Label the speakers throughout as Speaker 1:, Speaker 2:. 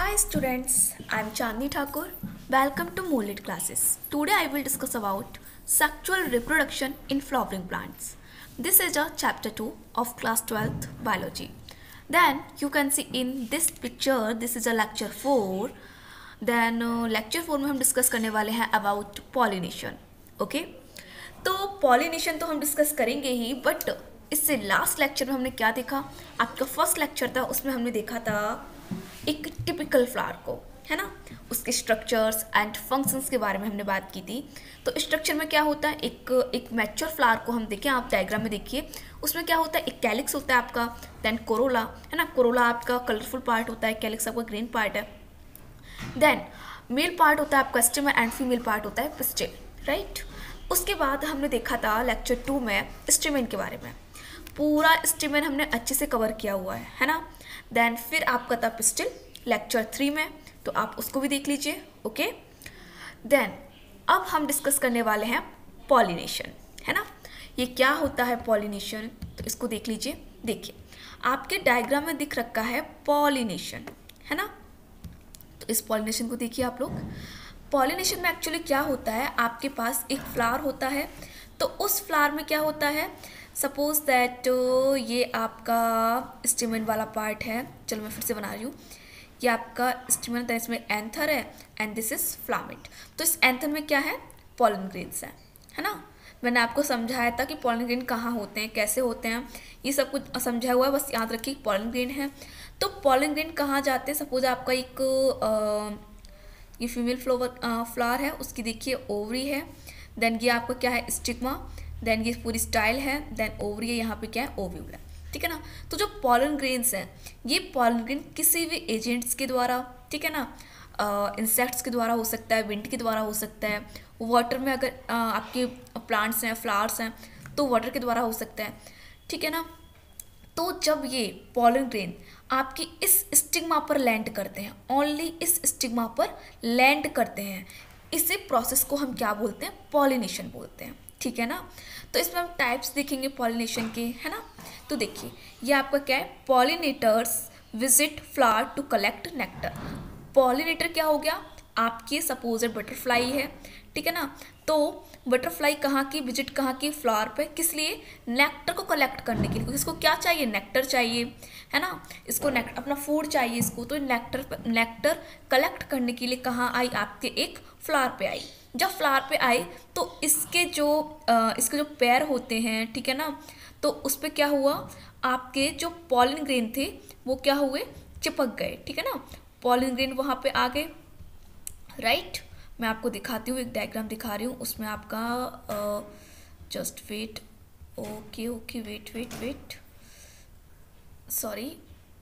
Speaker 1: Hi students, I am Chandni Thakur. Welcome to Moolid classes. Today I will discuss about sexual reproduction in flowering plants. This is a chapter 2 of class 12th biology. Then you can see in this picture this is a lecture 4. Then lecture 4 में हम discuss करने वाले हैं about pollination. Okay, तो pollination तो हम discuss करेंगे ही, बट इससे लास्ट लेक्चर में हमने क्या देखा. आपका फर्स्ट लेक्चर था, उसमें हमने देखा था एक टिपिकल फ्लावर को, है ना, उसके स्ट्रक्चर्स एंड फंक्शंस के बारे में हमने बात की थी. तो स्ट्रक्चर में क्या होता है, एक मैच्योर फ्लावर को हम देखें, आप डायग्राम में देखिए, उसमें क्या होता है, एक कैलिक्स होता है आपका, देन कोरोला, है ना, कोरोला आपका कलरफुल पार्ट होता है, कैलिक्स आपका ग्रीन पार्ट है, देन मेल पार्ट होता है आपका स्टेम एंड फीमेल पार्ट होता है पिस्टिल, राइट. उसके बाद हमने देखा था लेक्चर 2 में स्टेमेन के बारे में. पूरा स्टेमेन हमने अच्छे से कवर किया हुआ है ना. देन फिर आपका था पिस्टिल लेक्चर 3 में, तो आप उसको भी देख लीजिए. ओके, देन अब हम डिस्कस करने वाले हैं पॉलिनेशन, है ना. ये क्या होता है पॉलिनेशन, तो इसको देख लीजिए. देखिए आपके डायग्राम में दिख रखा है पॉलिनेशन, है ना. तो इस पॉलिनेशन को देखिए आप लोग. पॉलिनेशन में एक्चुअली क्या होता है, आपके पास एक फ्लावर होता है, तो उस फ्लावर में क्या होता है, सपोज दैट ये आपका स्टेमन वाला पार्ट है. चलो मैं फिर से बना रही हूँ. ये आपका स्टेमन था, इसमें एंथर है एंड दिस इज फ्लामेंट. तो इस एंथर में क्या है, पॉलन ग्रेन्स है ना. मैंने आपको समझाया था कि पॉलन ग्रेन कहाँ होते हैं, कैसे होते हैं, ये सब कुछ समझाया हुआ है, बस याद रखिए पॉलन ग्रेन है. तो पॉलन ग्रेन कहाँ जाते हैं, सपोज आपका एक ये फीमेल फ्लावर है, उसकी देखिए ओवरी है, देन ये आपका क्या है स्टिग्मा, देन ये पूरी स्टाइल है, देन ओवरी है, यहाँ पे क्या है ओव्यूल है, ठीक है ना. तो जो पॉलन ग्रेन्स हैं, ये पॉलन ग्रेन किसी भी एजेंट्स के द्वारा, ठीक है ना, इंसेक्ट्स के द्वारा हो सकता है, विंड के द्वारा हो सकता है, वाटर में अगर आपके प्लांट्स हैं, फ्लावर्स हैं, तो वाटर के द्वारा हो सकता है, ठीक है ना. तो जब ये पॉलन ग्रेन आपकी इस स्टिग्मा पर लैंड करते हैं, ओनली इस स्टिग्मा पर लैंड करते हैं, इसी प्रोसेस को हम क्या बोलते हैं, पॉलिनेशन बोलते हैं, ठीक है ना. तो इसमें हम टाइप्स देखेंगे पॉलिनेशन के, है ना. तो देखिए ये आपका क्या है, pollinators visit flower to collect nectar. Pollinator क्या हो गया, आपकी सपोज बटरफ्लाई है, ठीक है ना. तो बटरफ्लाई कहाँ की विजिट, कहाँ की, फ्लावर पे, किस लिए, नेक्टर को कलेक्ट करने के लिए, क्योंकि इसको क्या चाहिए, नेक्टर चाहिए, है ना. इसको नेक्टर अपना फूड चाहिए इसको, तो नेक्टर कलेक्ट करने के लिए कहाँ आई, आपके एक फ्लावर पे आई. जब फ्लावर पे आई तो इसके जो पैर होते हैं, ठीक है ना, तो उस पर क्या हुआ, आपके जो पॉलन ग्रेन थे वो क्या हुए, चिपक गए, ठीक है ना. पॉलन ग्रेन वहाँ पे आ गए, राइट. मैं आपको दिखाती हूँ, एक डायग्राम दिखा रही हूँ, उसमें आपका just wait, okay wait, sorry.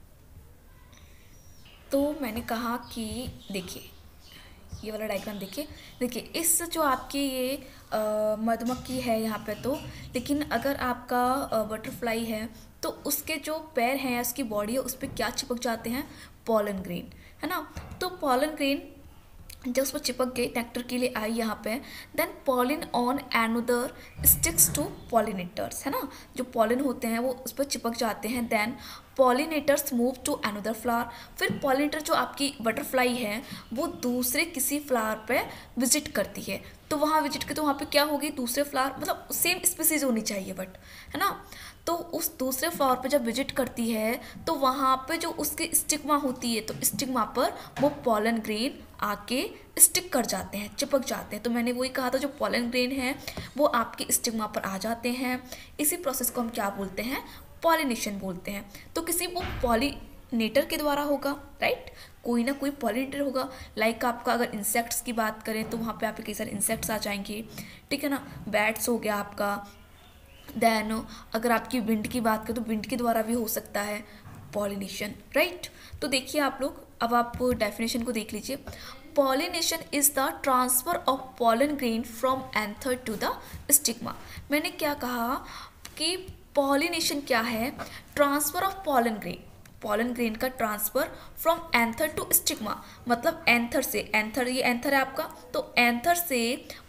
Speaker 1: तो मैंने कहा कि देखिए ये वाला डायग्राम देखिए इस जो आपकी ये मधुमक्खी है यहाँ पे, तो लेकिन अगर आपका बटरफ्लाई है तो उसके जो पैर हैं, उसकी बॉडी है, उस पर क्या चिपक जाते हैं, पॉलन ग्रेन, है ना. तो पॉलन ग्रेन जब उस पर चिपक गए, नेक्टर के लिए आई यहाँ पे, then pollen on another sticks to pollinators, है ना. जो पॉलिन होते हैं वो उस पर चिपक जाते हैं, then pollinators move to another flower. फिर पॉलिनेटर जो आपकी बटरफ्लाई है वो दूसरे किसी फ्लावर पे विजिट करती है, तो वहाँ विजिट के तो वहाँ पे क्या होगी, दूसरे फ्लावर, मतलब सेम स्पीसीज होनी चाहिए बट, है ना. तो उस दूसरे फ्लावर पे जब विजिट करती है तो वहाँ पे जो उसकी स्टिग्मा होती है, तो स्टिग्मा पर वो पॉलन ग्रेन आके स्टिक कर जाते हैं, चिपक जाते हैं. तो मैंने वही कहा था, जो पॉलन ग्रेन है वो आपके स्टिग्मा पर आ जाते हैं. इसी प्रोसेस को हम क्या बोलते हैं, पॉलिनेशन बोलते हैं. तो किसी वो पॉलिनेटर के द्वारा होगा, राइट. कोई ना कोई पॉलिनेटर होगा. लाइक आपका अगर इंसेक्ट्स की बात करें तो वहाँ पे आपके कई सारे इंसेक्ट्स आ जाएंगे, ठीक है ना. बैट्स हो गया आपका. देन अगर आपकी विंड की बात करें तो विंड के द्वारा भी हो सकता है पॉलिनेशन, राइट. तो देखिए आप लोग, अब आप डेफिनेशन को देख लीजिए. Pollination is the transfer of pollen grain from anther to the stigma. मैंने क्या कहा कि पॉलिनेशन क्या है, ट्रांसफर ऑफ पॉलन ग्रेन का transfer from anther to stigma, मतलब एंथर से, एंथर ये एंथर है आपका, तो एंथर से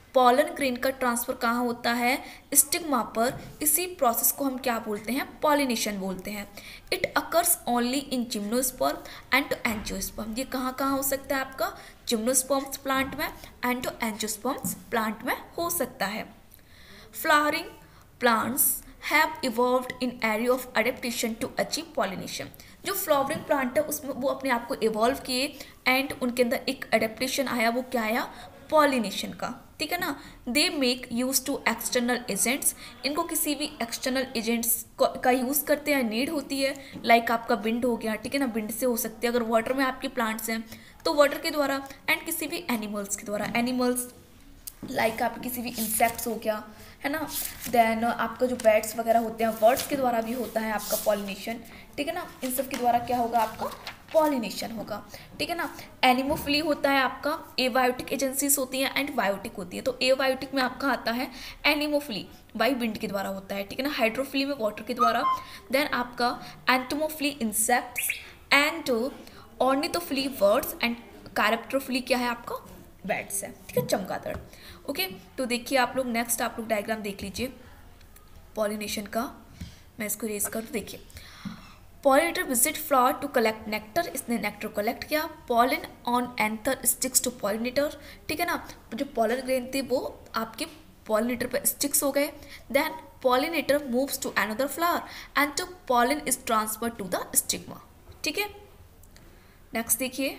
Speaker 1: पॉलन ग्रेन का ट्रांसफर कहाँ होता है? स्टिग्मा पर। इसी प्रोसेस को हम क्या बोलते हैं? पॉलिनेशन बोलते हैं। It occurs only in gymnosperm and angiosperm. ये कहाँ कहाँ हो सकता है आपका? जिम्नोस्पर्म्स प्लांट में, एंड एंजियोस्पर्म्स प्लांट में हो सकता है। Flowering plants have evolved in area of adaptation to achieve pollination. जो फ्लावरिंग प्लांट है उसमें वो अपने आप को इवॉल्व किए एंड उनके अंदर एक अडेप्टेशन आया, वो क्या आया? पॉलिनेशन का, ठीक है ना। They make use to external agents. इनको किसी भी एक्सटर्नल एजेंट्स का यूज़ करते हैं, नीड होती है। लाइक आपका विंड हो गया, ठीक है ना, विंड से हो सकते हैं। अगर वाटर में आपके प्लांट्स हैं तो वाटर के द्वारा, एंड किसी भी एनिमल्स के द्वारा। एनिमल्स लाइक आप किसी भी इंसेक्ट्स हो गया, है ना। देन आपका जो बैट्स वगैरह होते हैं, बर्ड्स के द्वारा भी होता है आपका पॉलिनेशन, ठीक है ना। इन सब के द्वारा क्या होगा? आपका पॉलिनेशन होगा, ठीक है ना। एनिमोफिली होता है आपका, एबायोटिक एजेंसीज होती हैं एंड बायोटिक होती है। तो एबायोटिक में आपका आता है एनिमोफिली, बाई विंड के द्वारा होता है, ठीक है ना। हाइड्रोफिली में वाटर के द्वारा। देन आपका entomophily insects and ornithophily birds and chiropterophily क्या है आपका? बैट्स है, ठीक है, चमगादड़। ओके, तो देखिए आप लोग नेक्स्ट आप लोग डायग्राम देख लीजिए पॉलिनेशन का। मैं इसको रेज कर दूँ। देखिए, pollinator visit flower to collect nectar. इसने नेक्टर कलेक्ट किया। Pollen on anther sticks to pollinator, ठीक है ना। जो पॉलन ग्रेन थे वो आपके पॉलिनेटर पर स्टिक्स हो गए। Then pollinator moves to another flower and the pollen is transfer to the stigma, ठीक है। नेक्स्ट देखिए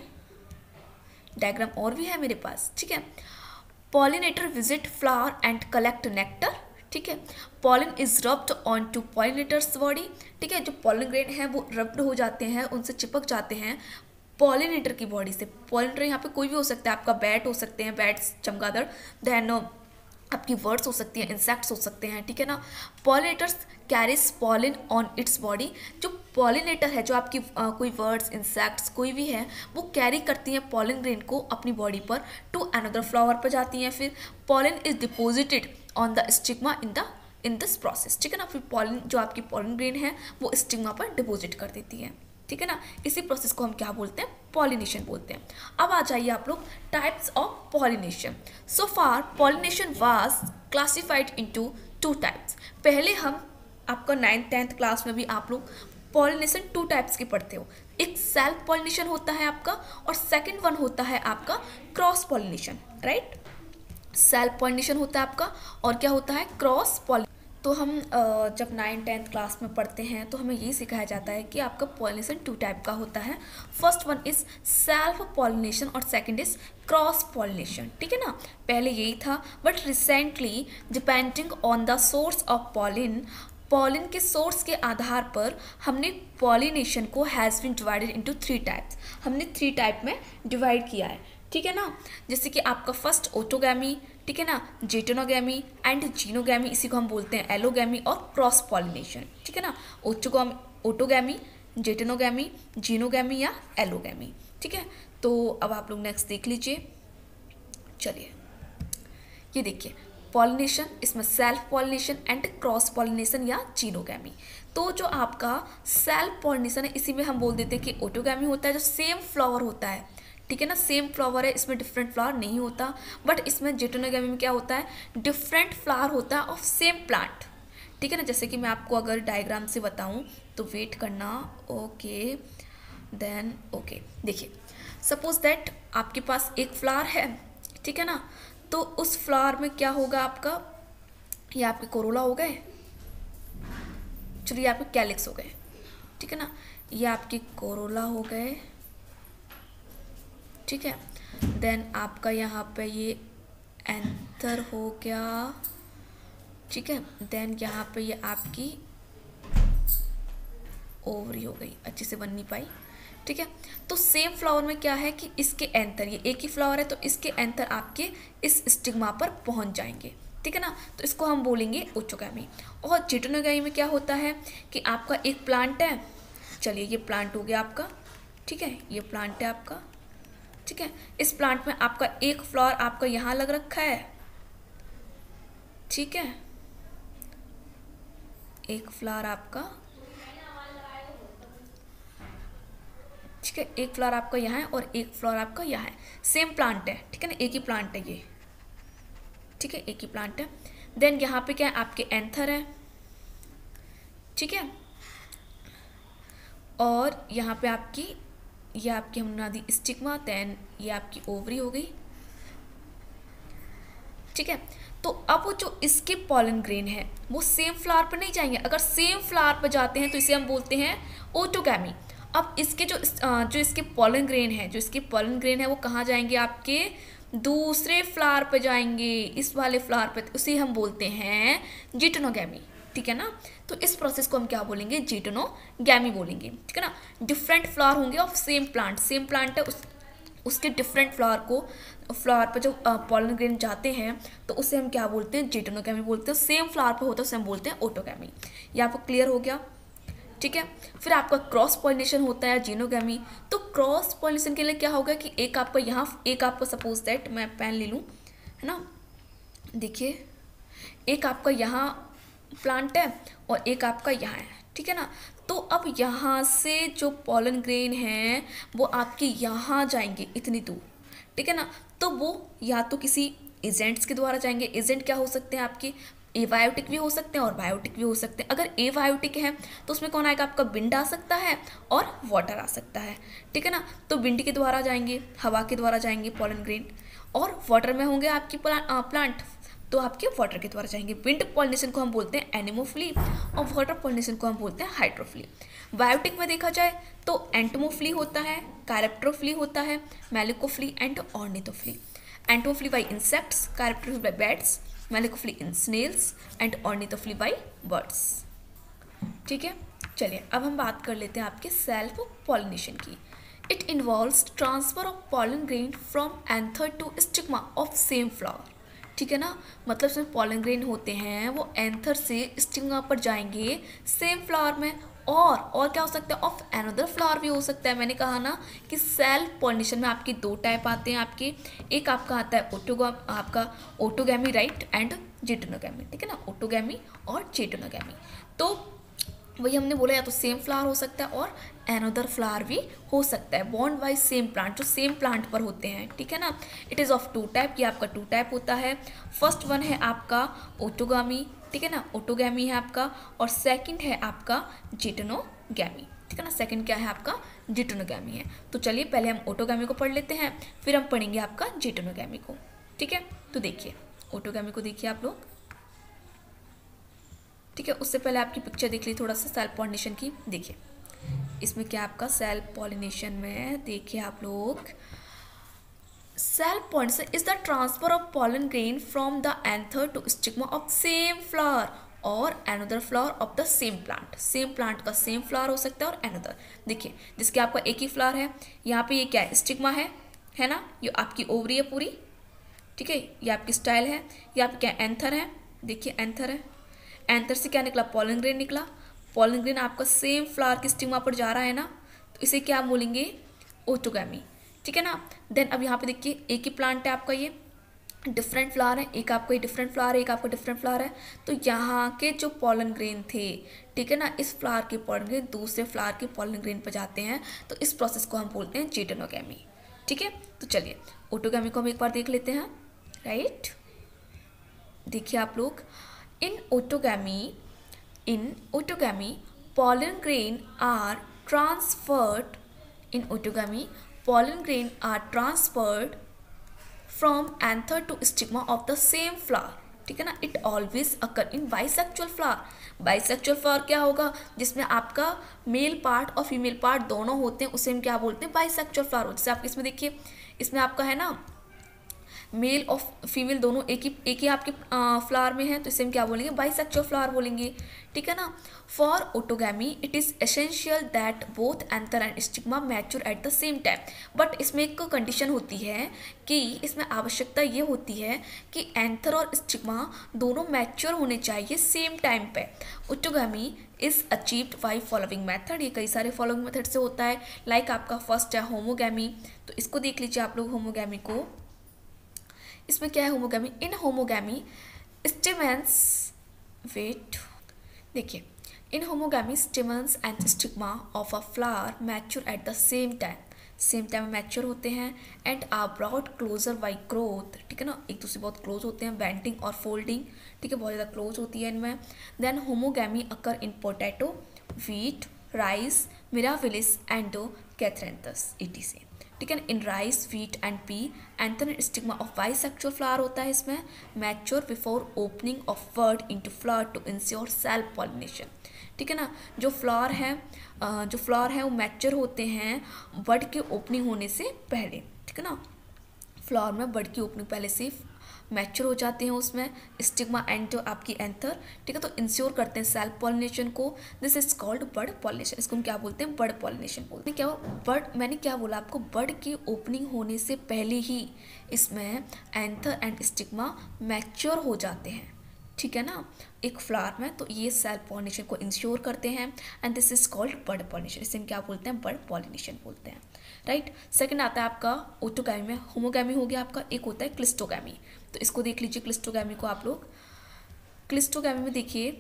Speaker 1: डायग्राम और भी है मेरे पास, ठीक है। Pollinator visit flower and collect nectar, ठीक है। Pollen is rubbed on to pollinators body, ठीक है। जो पॉलन ग्रेन है वो रब्ड हो जाते हैं, उनसे चिपक जाते हैं पॉलिनेटर की बॉडी से। पॉलिनेटर यहाँ पे कोई भी हो सकता है, आपका बैट हो सकते हैं, बैट्स, चमगादड़। देन आपकी वर्ड्स हो सकती हैं, इंसेक्ट्स हो सकते हैं, ठीक है ना। Pollinators carries pollen on its body. जो पॉलिनेटर है, जो आपकी कोई वर्ड्स, इंसेक्ट्स कोई भी है, वो कैरी करती हैं पॉलिन ग्रेन को अपनी बॉडी पर, टू अनदर फ्लावर पर जाती हैं। फिर pollen is deposited on the stigma in this process, ठीक है ना। फिर पॉलिन, जो आपकी पॉलिन ग्रेन है वो स्टिग्मा पर डिपोजिट कर देती है, ठीक है ना। इसी प्रोसेस को हम क्या बोलते हैं? पॉलिनेशन बोलते हैं। अब आ जाइए आप लोग types of pollination. So far pollination was classified into 2 types. पहले हम आपका 9th 10th क्लास में भी आप लोग पॉलिनेशन 2 टाइप्स के पढ़ते हो। एक सेल्फ पॉलिनेशन होता है आपका, और सेकंड वन होता है आपका cross pollination, right. Self pollination होता है आपका, और क्या होता है? Cross pollination. तो हम जब 9th 10th क्लास में पढ़ते हैं तो हमें ये सिखाया जाता है कि आपका पॉलिनेशन 2 टाइप का होता है। First one is self pollination और सेकंड इज क्रॉस पॉलिनेशन, ठीक है ना। पहले यही था, but recently depending on the source of pollen के सोर्स के आधार पर हमने पॉलिनेशन को has been divided into 3 types. हमने 3 टाइप में डिवाइड किया है, ठीक है ना। जैसे कि आपका फर्स्ट ऑटोगैमी, ठीक है ना, जेटोनोगैमी एंड जीनोगैमी, इसी को हम बोलते हैं एलोगैमी और क्रॉस पॉलिनेशन, ठीक है ना। ऑटोगैमी, जेटोनोगैमी, जीनोगैमी या एलोगैमी, ठीक है। तो अब आप लोग नेक्स्ट देख लीजिए। चलिए ये देखिए पॉलिनेशन, इसमें self pollination and cross pollination या जीनोगैमी। तो जो आपका सेल्फ पॉलिनेशन है इसी में हम बोल देते हैं कि ऑटोगैमी होता है, जो सेम फ्लावर होता है, ठीक है ना, सेम फ्लावर है, इसमें डिफरेंट फ्लावर नहीं होता। बट इसमें जेटोनोगैमी में क्या होता है? डिफरेंट फ्लावर होता है ऑफ सेम प्लांट, ठीक है ना। जैसे कि मैं आपको अगर डायग्राम से बताऊं तो वेट करना, ओके देन ओके। देखिए सपोज दैट आपके पास एक फ्लावर है, ठीक है ना। तो उस फ्लावर में क्या होगा आपका? ये आपके कोरोला हो गए, चलिए आपके कैलिक्स हो गए, ठीक है ना। ये आपके कोरोला हो गए, ठीक है। देन आपका यहाँ पे ये एंथर हो गया, ठीक है। देन यहाँ पे ये आपकी ओवरी हो गई, अच्छे से बन नहीं पाई, ठीक है। तो सेम फ्लावर में क्या है कि इसके एंथर, ये एक ही फ्लावर है तो इसके एंथर आपके इस स्टिग्मा पर पहुंच जाएंगे, ठीक है ना। तो इसको हम बोलेंगे ऑटोगैमी। और जेटोनोगैमी में क्या होता है कि आपका एक प्लांट है, चलिए ये प्लांट हो गया आपका, ठीक है, ये प्लांट है आपका, ठीक है। इस प्लांट में आपका एक फ्लावर आपका यहाँ लग रखा है, ठीक है, एक फ्लावर आपका, ठीक है, एक फ्लावर आपका यहाँ है और एक फ्लावर आपका यहाँ है, सेम प्लांट है, ठीक है ना, एक ही प्लांट है ये, ठीक है, एक ही प्लांट है। देन यहाँ पे क्या है, आपके एंथर है, ठीक है, और यहाँ पे आपकी ये आपकी हमने बना दी स्टिग्मा, देन ये आपकी ओवरी हो गई, ठीक है। तो अब जो इसके पॉलन ग्रेन है वो सेम फ्लावर पर नहीं जाएंगे। अगर सेम फ्लावर पर जाते हैं तो इसे हम बोलते हैं ओटोगैमी। अब इसके जो इसके पॉलन ग्रेन है, जो इसके पॉलन ग्रेन है वो कहाँ जाएंगे, आपके दूसरे फ्लावर पे जाएंगे, इस वाले फ्लावर पे, उसे हम बोलते हैं जिटोनोगैमी, ठीक है ना। तो इस प्रोसेस को हम क्या बोलेंगे, जिटोनोगैमी बोलेंगे, ठीक है ना। डिफरेंट फ्लावर होंगे ऑफ सेम प्लांट है, उसके डिफरेंट फ्लावर पर जो पॉलन ग्रेन जाते हैं तो उसे हम क्या बोलते हैं, जिटोनोगैमी बोलते हैं। सेम फ्लावर पर होता है उसे हम बोलते हैं ओटोगैमी। ये आपको क्लियर हो गया, ठीक है। फिर आपका क्रॉस पॉलिनेशन होता है जीनोगैमी। तो क्रॉस पॉलिनेशन के लिए क्या होगा कि एक आपका यहाँ, एक आपका सपोज दैट मैं पेन ले लूँ, है ना, देखिए एक आपका यहाँ प्लांट है और एक आपका यहाँ है, ठीक है ना। तो अब यहाँ से जो पॉलन ग्रेन है वो आपके यहाँ जाएंगे इतनी दूर, ठीक है ना। तो वो या तो किसी एजेंट्स के द्वारा जाएंगे। एजेंट क्या हो सकते हैं आपके, एबायोटिक भी हो सकते हैं और बायोटिक भी हो सकते हैं। अगर एबायोटिक है तो उसमें कौन आएगा, आपका विंड आ सकता है और वाटर आ सकता है, ठीक है ना। तो विंड के द्वारा जाएंगे, हवा के द्वारा जाएंगे पॉलन ग्रेन, और वाटर में होंगे आपकी प्लांट, तो आपके वाटर के द्वारा जाएंगे। विंड पॉलिनेशन को हम बोलते हैं एनेमोफिली और वाटर पॉलिनेशन को हम बोलते हैं हाइड्रोफिली। बायोटिक में देखा जाए तो एंटोमोफिली होता है, कैरेप्टोफिली होता है, malacophily and ornithophily. Entomophily by insects, chiropterophily by bats, malacophily in snails and ornithophily by birds, ठीक है। चलिए अब हम बात कर लेते हैं आपके सेल्फ पॉलिनेशन की। It involves transfer of pollen grain from anther to stigma of same flower, ठीक है ना। मतलब इसमें पॉलन ग्रेन होते हैं वो एंथर से स्टिग्मा पर जाएंगे सेम फ्लावर में, और क्या हो सकता है, ऑफ अनदर फ्लावर भी हो सकता है। मैंने कहा ना कि सेल्फ पॉलिनेशन में आपके दो टाइप आते हैं आपके, एक आपका आता है ओटोगैमी राइट एंड जिटोनोगैमी, ठीक है ना, ओटोगैमी और जिटोनोगैमी। तो वही हमने बोला या तो सेम फ्लावर हो सकता है और अनदर फ्लावर भी हो सकता है, बॉन्ड बाय सेम प्लांट, जो सेम प्लांट पर होते हैं, ठीक है ना। It is of two type, ये आपका टू टाइप होता है। फर्स्ट वन है आपका ओटोगामी, ठीक है ना, ओटोगैमी है आपका, और सेकंड है आपका जिटोनोगैमी, ठीक है ना। सेकंड क्या है आपका, जिटोनोगैमी है। तो चलिए पहले हम ओटोगैमी को पढ़ लेते हैं, फिर हम पढ़ेंगे आपका जिटोनोगैमी को, ठीक है। तो देखिए ओटोगैमी को देखिए आप लोग, ठीक है। उससे पहले आपकी पिक्चर देख ली थोड़ा सा सेल्फ पॉलिनेशन की। देखिए इसमें क्या आपका सेल्फ पॉलिनेशन में देखिए आप लोग, self pollination is the transfer of pollen grain from the anther to stigma of same flower और another flower of the same plant. Same plant का सेम फ्लावर हो सकता है और अनदर, देखिए जिसके आपका एक ही फ्लावर है, यहाँ पे ये क्या है, स्टिग्मा है ना, ये आपकी ओवरी है पूरी, ठीक है, ये आपकी स्टाइल है, ये आपकी क्या एंथर है, देखिए एंथर है, एंथर से क्या निकला, पॉलन ग्रेन निकला। पॉलन ग्रेन आपका सेम फ्लावर की स्टिग्मा पर जा रहा है ना, तो इसे क्या बोलेंगे, ओटोगैमी, ठीक है ना। देन अब यहाँ पे देखिए एक ही प्लांट है आपका, ये डिफरेंट फ्लावर है, एक आपका ये डिफरेंट फ्लावर है, एक आपका डिफरेंट फ्लावर है। तो यहाँ के जो पॉलन ग्रेन थे, ठीक है ना, इस फ्लावर के पॉलन ग्रेन दूसरे फ्लावर के पॉलन ग्रेन पर जाते हैं, तो इस प्रोसेस को हम बोलते हैं जिटोनोगैमी, ठीक है। तो चलिए ओटोगैमी को हम एक बार देख लेते हैं, राइट। देखिए आप लोग, In otogamy, pollen grain are transferred. In otogamy, pollen grain are transferred from anther to stigma of the same flower. ठीक है ना। It always occur in bisexual flower. Bisexual flower क्या होगा, जिसमें आपका मेल पार्ट और फीमेल पार्ट दोनों होते हैं, उसे हम क्या बोलते हैं, bisexual flower। जैसे आप इसमें देखिए, इसमें आपका है ना मेल और फीमेल दोनों एक ही आपके फ्लावर में है, तो इसे हम क्या बोलेंगे, बाइसेक्सुअल फ्लावर बोलेंगे, ठीक है ना। For autogamy it is essential that both anther and stigma mature at the same time. But इसमें एक कंडीशन होती है कि इसमें आवश्यकता ये होती है कि एंथर और स्टिग्मा दोनों मैच्योर होने चाहिए सेम टाइम पे। Autogamy is achieved by following method, ये कई सारे फॉलोइंग मेथड से होता है। लाइक आपका फर्स्ट है होमोगैमी, तो इसको देख लीजिए आप लोग होमोगैमी को। इसमें क्या है homogamy, in homogamy stamens, wait देखिए, in homogamy stamens and stigma of a flower mature at the same time. Same time mature होते हैं and are brought closer by growth, ठीक है ना, एक दूसरे बहुत क्लोज होते हैं, बेंडिंग और फोल्डिंग, ठीक है, बहुत ज़्यादा क्लोज होती है इनमें। Then homogamy occur in potato, wheat, rice, Mirabilis and Catharanthus etc, ठीक है। In rice, wheat and pea anther stigma of bisexual flower होता है इसमें, mature before opening of word into flower to ensure self pollination, ठीक है ना। जो flower है वो मैच्योर होते हैं बर्ड के ओपनिंग होने से पहले, ठीक है ना, फ्लावर में बर्ड की ओपनिंग पहले से मैच्योर हो जाते हैं उसमें स्टिग्मा एंड जो आपकी एंथर, ठीक है, तो इंश्योर करते हैं सेल्फ पॉलिनेशन को। This is called bird pollination, इसको हम क्या बोलते हैं, बर्ड पॉलिनेशन बोलते हैं। क्या बर्ड, मैंने क्या बोला आपको, बर्ड की ओपनिंग होने से पहले ही इसमें एंथर एंड स्टिग्मा मैच्योर हो जाते हैं, ठीक है ना, एक फ्लावर में, तो ये सेल्फ पॉलिनेशन को इंश्योर करते हैं and this is called bird pollination, इसे हम क्या बोलते हैं, बर्ड पॉलिनेशन बोलते हैं, राइट। सेकंड आता है आपका ऑटोगैमी में, होमोगैमी हो गया आपका, एक होता है क्लिस्टोगैमी, तो इसको देख लीजिए क्लिस्टोगैमी को आप लोग। क्लिस्टोगैमी में देखिए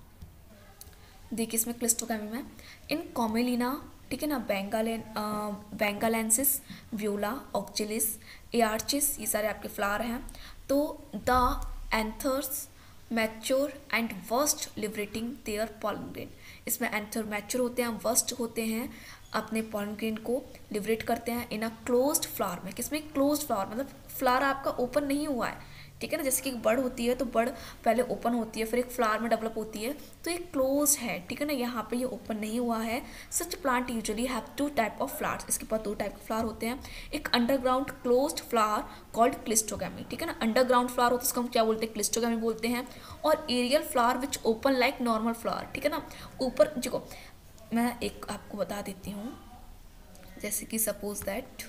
Speaker 1: इसमें क्लिस्टोगैमी में इन कॉमेलिना, ठीक है ना, बेंगालेंसिस, व्योला, ऑक्जिलिस, एआर्चिस, ये सारे आपके फ्लावर हैं। तो the anthers mature and burst liberating their pollen grain, इसमें एंथर मैच्योर होते हैं, वर्स्ट होते हैं, अपने पॉलन ग्रेन को लिबरेट करते हैं इन अ क्लोज्ड फ्लावर में, किसमें, क्लोज्ड फ्लावर, मतलब फ्लावर आपका ओपन नहीं हुआ है, ठीक है ना, जैसे कि एक बर्ड होती है तो बर्ड पहले ओपन होती है फिर एक फ्लावर में डेवलप होती है, तो ये क्लोज है, ठीक है ना, यहाँ पे ये ओपन नहीं हुआ है। Such plant usually have two type of flowers, इसके पास दो टाइप के फ्लावर होते हैं, एक underground closed flower called cleistogamy, ठीक है ना, अंडरग्राउंड फ्लावर होता है उसको हम क्या बोलते हैं, क्लिस्टोगैमी बोलते हैं, और aerial flower which open like normal flower, ठीक है ना, ऊपर देखो मैं एक आपको बता देती हूँ, जैसे कि सपोज दैट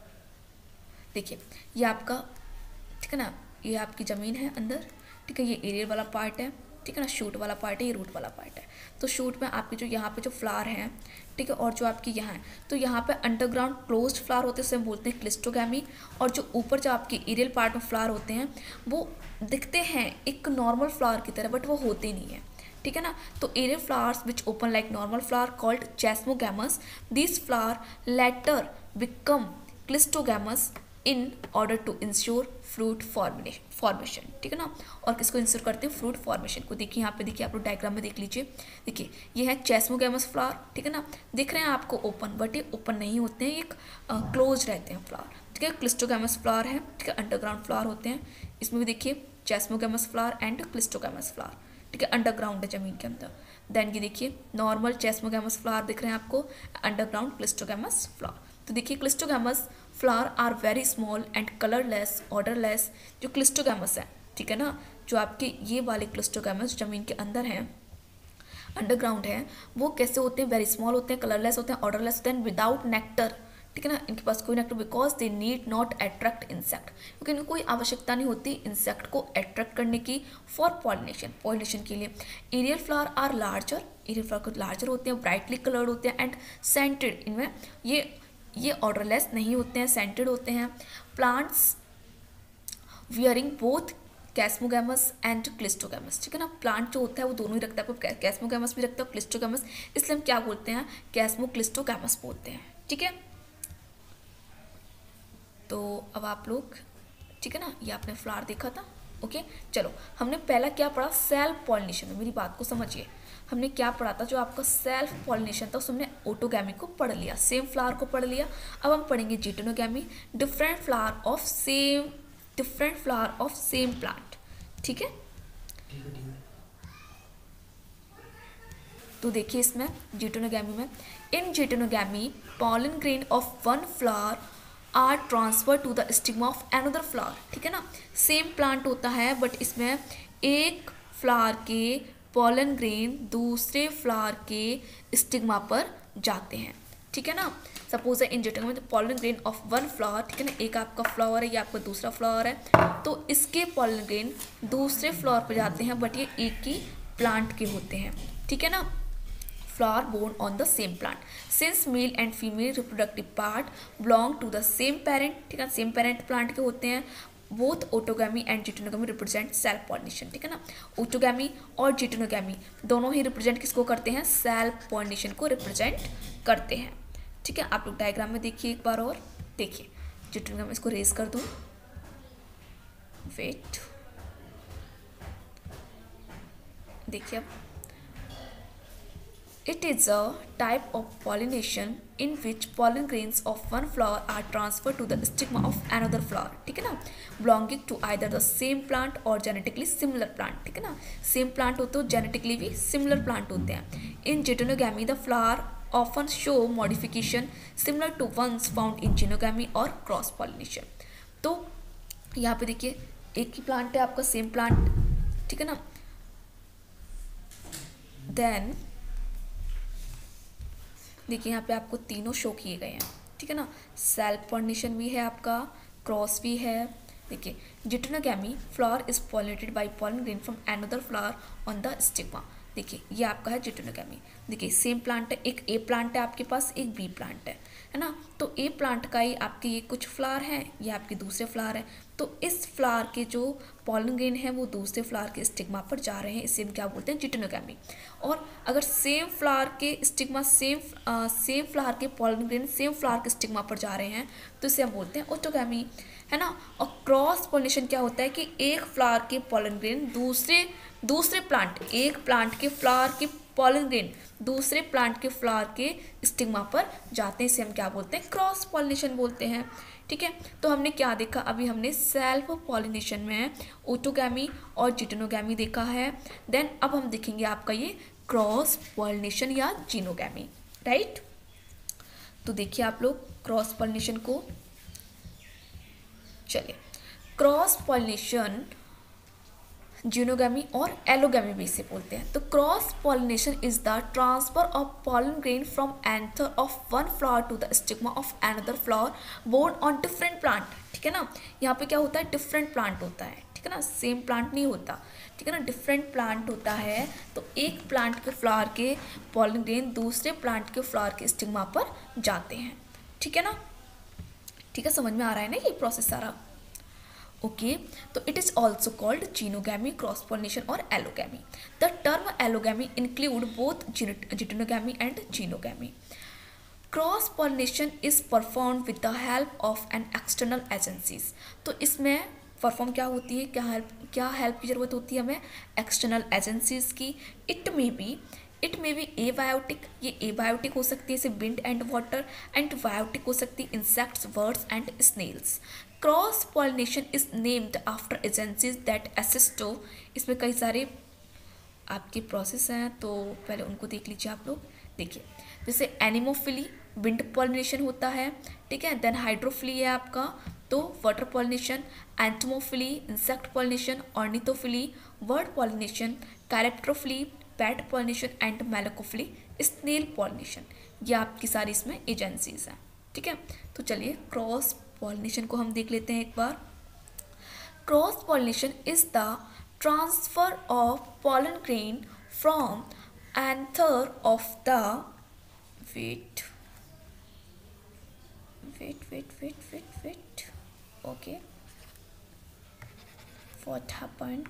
Speaker 1: देखिए ये आपका, ठीक है ना, ये आपकी ज़मीन है अंदर, ठीक है, ये एरियल वाला पार्ट है, ठीक है ना, शूट वाला पार्ट है, ये रूट वाला पार्ट है। तो शूट में आपके जो यहाँ पे जो फ्लावर हैं, ठीक है, और जो आपकी यहाँ है, तो यहाँ पे अंडरग्राउंड क्लोज्ड फ्लावर होते हैं, उसे हम बोलते हैं क्लिस्टोगैमी, और जो ऊपर जो आपके एरियल पार्ट में फ्लावर होते हैं वो दिखते हैं एक नॉर्मल फ्लावर की तरह बट वो होते नहीं है, ठीक है ना। तो aerial flowers which open like normal flower called chasmogamous, this flower later become cleistogamous in order to ensure fruit formation, ठीक है ना, और किसको इंश्योर करते हैं, फ्रूट फॉर्मेशन को। देखिए यहाँ पे देखिए आप लोग डायग्राम में देख लीजिए, देखिए ये है चेस्मोगैमस फ्लावर, ठीक है ना, दिख रहे हैं आपको ओपन बट ये ओपन नहीं होते हैं, एक क्लोज रहते हैं फ्लावर, ठीक है। क्लिस्टोगैमस फ्लावर है, ठीक है, अंडरग्राउंड फ्लावर होते हैं, इसमें भी देखिए chasmogamous flower and cleistogamous flower, ठीक है, अंडरग्राउंड है जमीन के अंदर। देन ये देखिए नॉर्मल चेस्मोगैमस फ्लावर दिख रहे हैं आपको, अंडरग्राउंड क्लिस्टोगैमस फ्लावर। तो देखिए cleistogamous flower are very small and colourless, odourless, जो क्लिस्टोगैमस है, ठीक है ना, जो आपके ये वाले क्लिस्टोगैमस जमीन के अंदर हैं, अंडरग्राउंड है, वो कैसे होते हैं, वेरी स्मॉल होते हैं, कलरलेस होते हैं, ऑर्डरलेस होते हैं, विदाउट नेक्टर, ठीक है ना, इनके पास कोई nectar, because they need not attract insect, क्योंकि इनको कोई आवश्यकता नहीं होती इंसेक्ट को अट्रैक्ट करने की फॉर पॉलिनेशन के लिए। Aerial flower are larger, aerial flower को लार्जर होते हैं, ब्राइटली कलर्ड होते हैं एंड सेंटेड, इनमें ये ऑर्डरलेस नहीं होते हैं, सेंटेड होते हैं। Plants bearing both chasmogamous and cleistogamous, ठीक है ना, प्लांट जो होता है वो दोनों ही रखता है, कैस्मोगैमस भी रखता है, क्लिस्टोगैमस, इसलिए हम क्या बोलते हैं, कैस्मो क्लिस्टोगैमस बोलते हैं, ठीक है। तो अब आप लोग, ठीक है ना, ये आपने फ्लावर देखा था, ओके। चलो हमने पहला क्या पढ़ा, सेल्फ पॉलिनेशन में, मेरी बात को समझिए, हमने क्या पढ़ा था, जो आपका सेल्फ पॉलिनेशन था उसमें हमने ऑटोगैमी को पढ़ लिया, सेम फ्लावर को पढ़ लिया। अब हम पढ़ेंगे geitonogamy, different flower of same plant, ठीक है। तो देखिए इसमें जिटोनोगैमी में, in geitonogamy pollen grain of one flower are transfer to the stigma of another flower, ठीक है ना, सेम प्लांट होता है बट इसमें एक फ्लावर के पॉलन ग्रेन दूसरे फ्लावर के स्टिग्मा पर जाते हैं, ठीक है ना। सपोज है in geitonogamy pollen grain of one flower, ठीक है ना, एक आपका फ्लावर है, ये आपका दूसरा फ्लावर है, तो इसके पॉलन ग्रेन दूसरे फ्लावर पर जाते हैं बट ये एक ही प्लांट के होते हैं, ठीक है ना। flower born on the same plant, since male and female reproductive part belong to the same parent, ठीक है, सेम पेरेंट प्लांट के होते हैं। Both autogamy and geitonogamy represent self pollination, ठीक है ना, ऑटोगैमी और जिटोनोगैमी दोनों ही रिप्रेजेंट किसको करते हैं, सेल्फ पॉलिनेशन को रिप्रेजेंट करते हैं, ठीक है, आप लोग डायग्राम में देखिए एक बार और देखिए। जिटोनोगामी, इसको रेज कर दूँ, वेट, देखिए अब, it is a type of pollination in which pollen grains of one flower are transferred to the stigma of another flower, ठीक है ना, belonging to either the same plant or genetically similar plant, ठीक है ना, same plant होते हो, genetically भी similar plant होते हैं। In geitonogamy the flower often show modification similar to ones found in xenogamy और क्रॉस पॉलिनेशन। तो यहाँ पे देखिए एक ही प्लांट है आपका, सेम प्लांट, ठीक है ना, देन देखिए यहाँ पे आपको तीनों शो किए गए हैं, ठीक है ना, सेल्फ पॉलिनेशन भी है आपका, क्रॉस भी है। देखिए geitonogamy flower is pollinated by pollen grain from another flower on the stigma. देखिए ये आपका है जिटोनोगामी। देखिए सेम प्लांट है, एक ए प्लांट है आपके पास, एक बी प्लांट है ना, तो ए प्लांट का ही आपके ये कुछ फ्लावर है, ये आपके दूसरे फ्लावर है, तो इस फ्लावर के जो पॉलन ग्रेन है वो दूसरे फ्लावर के स्टिग्मा पर जा रहे हैं, इसे हम क्या बोलते हैं, जिटोनोगामी। और अगर सेम फ्लावर के स्टिग्मा, सेम फ्लावर के पॉलन ग्रेन सेम फ्लावर के स्टिग्मा पर जा रहे हैं तो इसे हम बोलते हैं ऑटोगामी, है ना। और क्रॉस पॉलिनेशन क्या होता है कि एक फ्लावर के पॉलन ग्रेन दूसरे प्लांट, एक प्लांट के फ्लावर के पॉलन ग्रेन दूसरे प्लांट के फ्लावर के स्टिग्मा पर जाते हैं, इसे हम क्या बोलते हैं, क्रॉस पॉलिनेशन बोलते हैं, ठीक है। तो हमने क्या देखा, अभी हमने सेल्फ पॉलिनेशन में ऑटोगैमी और जिटोनोगैमी देखा है। देन अब हम देखेंगे आपका ये क्रॉस पॉलिनेशन या जीनोगैमी, राइट। तो देखिए आप लोग क्रॉस पॉलिनेशन को, चलिए क्रॉस पॉलिनेशन जीनोगैमी और एलोगैमी भी इसे बोलते हैं। तो cross pollination is the transfer of pollen grain from anther of one flower to the stigma of another flower borne on different plant, ठीक है ना। यहाँ पे क्या होता है, डिफरेंट प्लांट होता है, ठीक है ना, सेम प्लांट नहीं होता, ठीक है ना, डिफरेंट प्लांट होता है। तो एक प्लांट के फ्लावर के पॉलन ग्रेन दूसरे प्लांट के फ्लावर के स्टिग्मा पर जाते हैं, ठीक है ना, ठीक है, समझ में आ रहा है ना ये प्रोसेस सारा, ओके। तो it is also called xenogamy, cross pollination और allogamy. The term allogamy include both geitonogamy and xenogamy. Cross pollination is perform with the help of an external agencies. तो इसमें परफॉर्म क्या होती है, क्या हेल्प की जरूरत होती है हमें, एक्सटर्नल एजेंसीज की। इट मे बी एबायोटिक, ये एबायोटिक हो सकती है, जैसे wind and water, and biotic हो सकती है, insects, birds and snails. Cross pollination is named after agencies that assist to, इसमें कई सारे आपके प्रोसेस हैं, तो पहले उनको देख लीजिए आप लोग। देखिए जैसे एनिमोफिली, विंड पॉलिनेशन होता है, ठीक है। देन हाइड्रोफिली है आपका, तो water pollination, entomophily insect pollination, ornithophily bird pollination, chiropterophily bat pollination and malacophily snail pollination, ये आपकी सारी इसमें एजेंसीज हैं, ठीक है। तो चलिए क्रॉस पॉलिनेशन को हम देख लेते हैं एक बार। Cross pollination is the transfer of pollen grain from anther of the wet okay, what happened,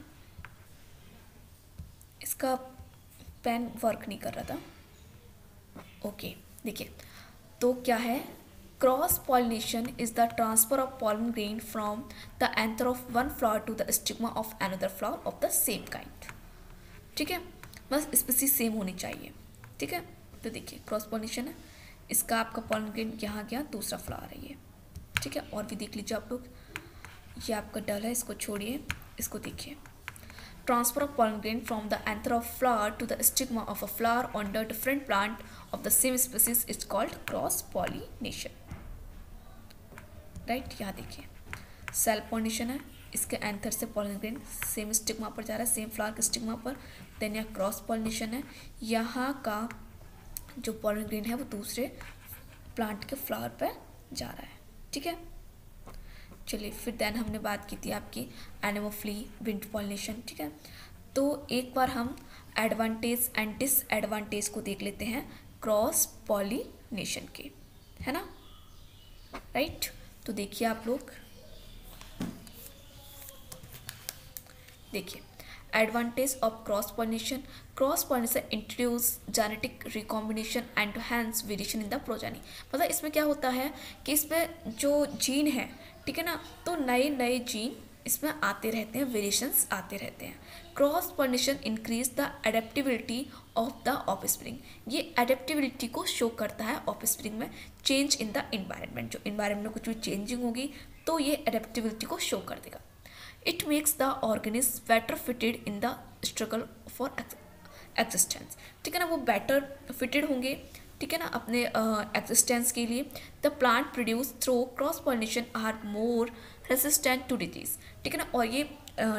Speaker 1: इसका पेन वर्क नहीं कर रहा था, ओके। देखिए तो क्या है, cross pollination is the transfer of pollen grain from the anther of one flower to the stigma of another flower of the same kind, ठीक है, बस स्पीसीज सेम होनी चाहिए, ठीक है। तो देखिए क्रॉस पॉलिनेशन है, इसका आपका पॉलन ग्रेन यहाँ गया, दूसरा फ्लावर है ये, ठीक है। और भी देख लीजिए आप लोग, ये आपका डल है, इसको छोड़िए, इसको देखिए। Transfer of pollen grain from the anther of flower to the stigma of a flower on the different plant of the same species is called cross pollination, right। यहाँ देखिए सेल्फ पॉलिनेशन है, इसके एंथर से pollen grain same stigma पर जा रहा है, same flower के स्टिग्मा पर। देन यहाँ क्रॉस पॉलिनेशन है, यहाँ का जो पॉलन ग्रेन है वो दूसरे प्लांट के फ्लावर पर जा रहा है, ठीक है। चलिए फिर देन हमने बात की थी आपकी एनिमोफिली, विंड पॉलिनेशन, ठीक है। तो एक बार हम एडवांटेज एंड डिसएडवांटेज को देख लेते हैं क्रॉस पॉलिनेशन के, है ना, राइट। तो देखिए आप लोग, देखिए Advantage of cross pollination. Cross pollination introduce genetic recombination and hence variation in the progeny. मतलब इसमें क्या होता है कि इसमें जो जीन है, ठीक है ना, तो नए नए जीन इसमें आते रहते हैं, वेरिएशंस आते रहते हैं. Cross pollination increase the adaptability of the offspring. ये एडेप्टिबिलिटी को शो करता है ऑफस्प्रिंग में. चेंज इन द इन्वायरमेंट, जो इन्वायरमेंट में कुछ भी चेंजिंग होगी तो ये एडेप्टिबिलिटी को शो कर देगा. It makes the organism better fitted in the struggle for existence. ठीक है ना, वो बेटर फिटेड होंगे, ठीक है ना, अपने एग्जिस्टेंस के लिए. The plant produce through cross pollination are more resistant to disease. ठीक है ना, और ये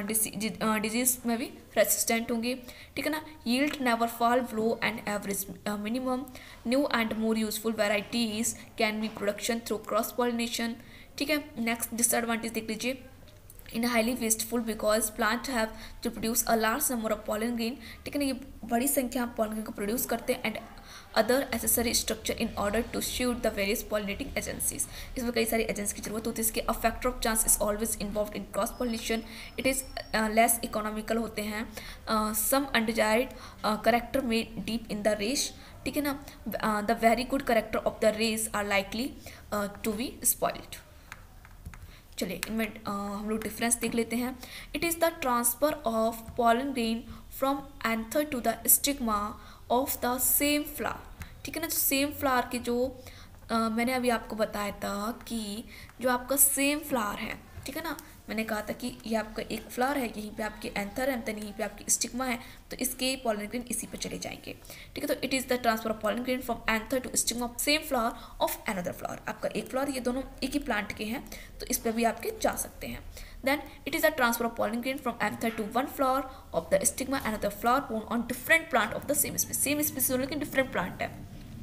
Speaker 1: डिजीज में भी रेसिस्टेंट होंगे. ठीक है ना. Yield never fall below and average minimum. New and more useful varieties can be production through cross pollination. ठीक है. नेक्स्ट डिसएडवांटेज देख लीजिए. In highly wasteful because plant have to produce a large number of pollen grain. ठीक है ना, ये बड़ी संख्या में पॉलन ग्रेन को प्रोड्यूस करते हैं and other accessory structure in order to shoot the various pollinating agencies. इसमें कई सारी एजेंसी की जरूरत होती है. इसके a factor of chance is always involve in cross pollination. It is less economical होते हैं. सम अनडिजायर्ड करेक्टर में डीप इन द रेस. ठीक है ना. The very good character of the race are likely to be spoiled. चलिए इनमें हम लोग डिफरेंस देख लेते हैं. It is the transfer of pollen grain from anther to the stigma of the same flower. ठीक है ना. जो सेम फ्लावर के जो मैंने अभी आपको बताया था कि जो आपका सेम फ्लावर है, ठीक है ना, मैंने कहा था कि ये आपका एक फ्लावर है, यहीं पे आपके एंथर है, यहीं पे आपकी स्टिग्मा है, तो इसके पॉलन ग्रेन इसी पे चले जाएंगे. ठीक है. तो it is the transfer of pollen grain from anther to stigma of same flower of another flower. आपका एक फ्लावर, ये दोनों एक ही प्लांट के हैं, तो इस पर भी आपके जा सकते हैं. Then it is a transfer of pollen grain from anther to one flower of the stigma another flower borne on different plant of the same species. Same species होने लेकिन different plant है.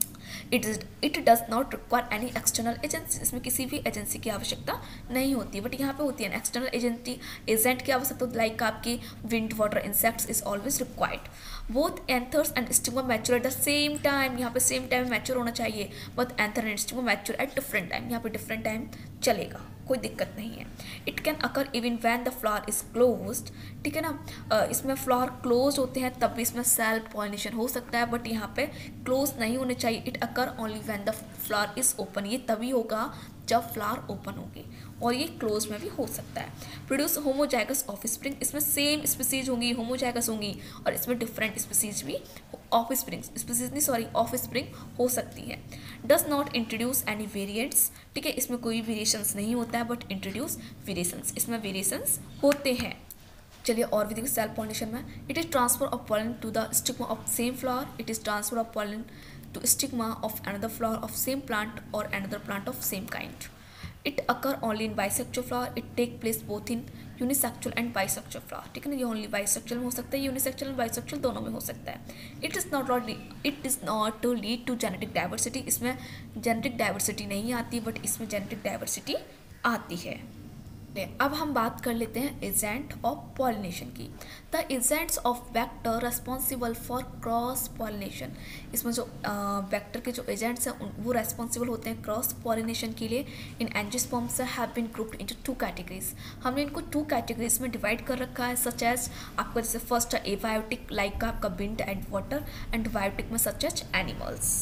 Speaker 1: It does not require any external agency. इसमें किसी भी agency की आवश्यकता नहीं होती है. बट यहाँ पे होती है एक्सटर्नल एजेंट की आवश्यकता. लाइक आपकी wind, water, insects is always required. Both anthers and stigma mature at the same time. यहाँ पे सेम टाइम मैच्योर होना चाहिए. Both anther and stigma mature at different time. यहाँ पे डिफरेंट टाइम चलेगा, कोई दिक्कत नहीं है. It can occur even when the flower is closed. ठीक है ना. इसमें फ्लावर क्लोज होते हैं तब भी इसमें सेल्फ पॉलिनेशन हो सकता है, बट यहाँ पे क्लोज नहीं होने चाहिए. It occur only when the flower is open. ये तभी होगा जब फ्लावर ओपन होगी, और ये क्लोज में भी हो सकता है. Produce homozygous offspring. इसमें सेम स्पीसीज होंगी, होमोजाइगस होंगी, और इसमें डिफरेंट स्पीसीज भी ऑफस्प्रिंग हो सकती है. Does not introduce any variants. ठीक है. इसमें कोई वेरिएशंस नहीं होता है, बट इंट्रोड्यूस वेरिएशंस. इसमें वेरिएशंस होते हैं. चलिए और भी देखिए सेल्फ पॉलिनेशन में. It is transfer of pollen to the stigma of same flower. It is transfer of pollen to stigma of another flower of same plant or another plant of same kind. It occur only in bisexual flower. It take place both in unisexual and bisexual flower. ठीक है ना. ये only bisexual में हो सकता है, unisexual and bisexual दोनों में हो सकता है. It is not to lead to genetic diversity. इसमें genetic diversity नहीं आती, बट इसमें genetic diversity आती है. अब हम बात कर लेते हैं एजेंट ऑफ पॉलिनेशन की. The agents of vector responsible for cross pollination. इसमें जो वेक्टर के जो एजेंट्स हैं वो रेस्पॉन्सिबल होते हैं क्रॉस पॉलिनेशन के लिए. In angiosperms have been grouped into 2 categories. हमने इनको 2 कैटेगरीज में डिवाइड कर रखा है. सच एज आपका जैसे फर्स्ट है एबायोटिक, लाइक का आपका wind and water, and biotic में सच एज एनिमल्स.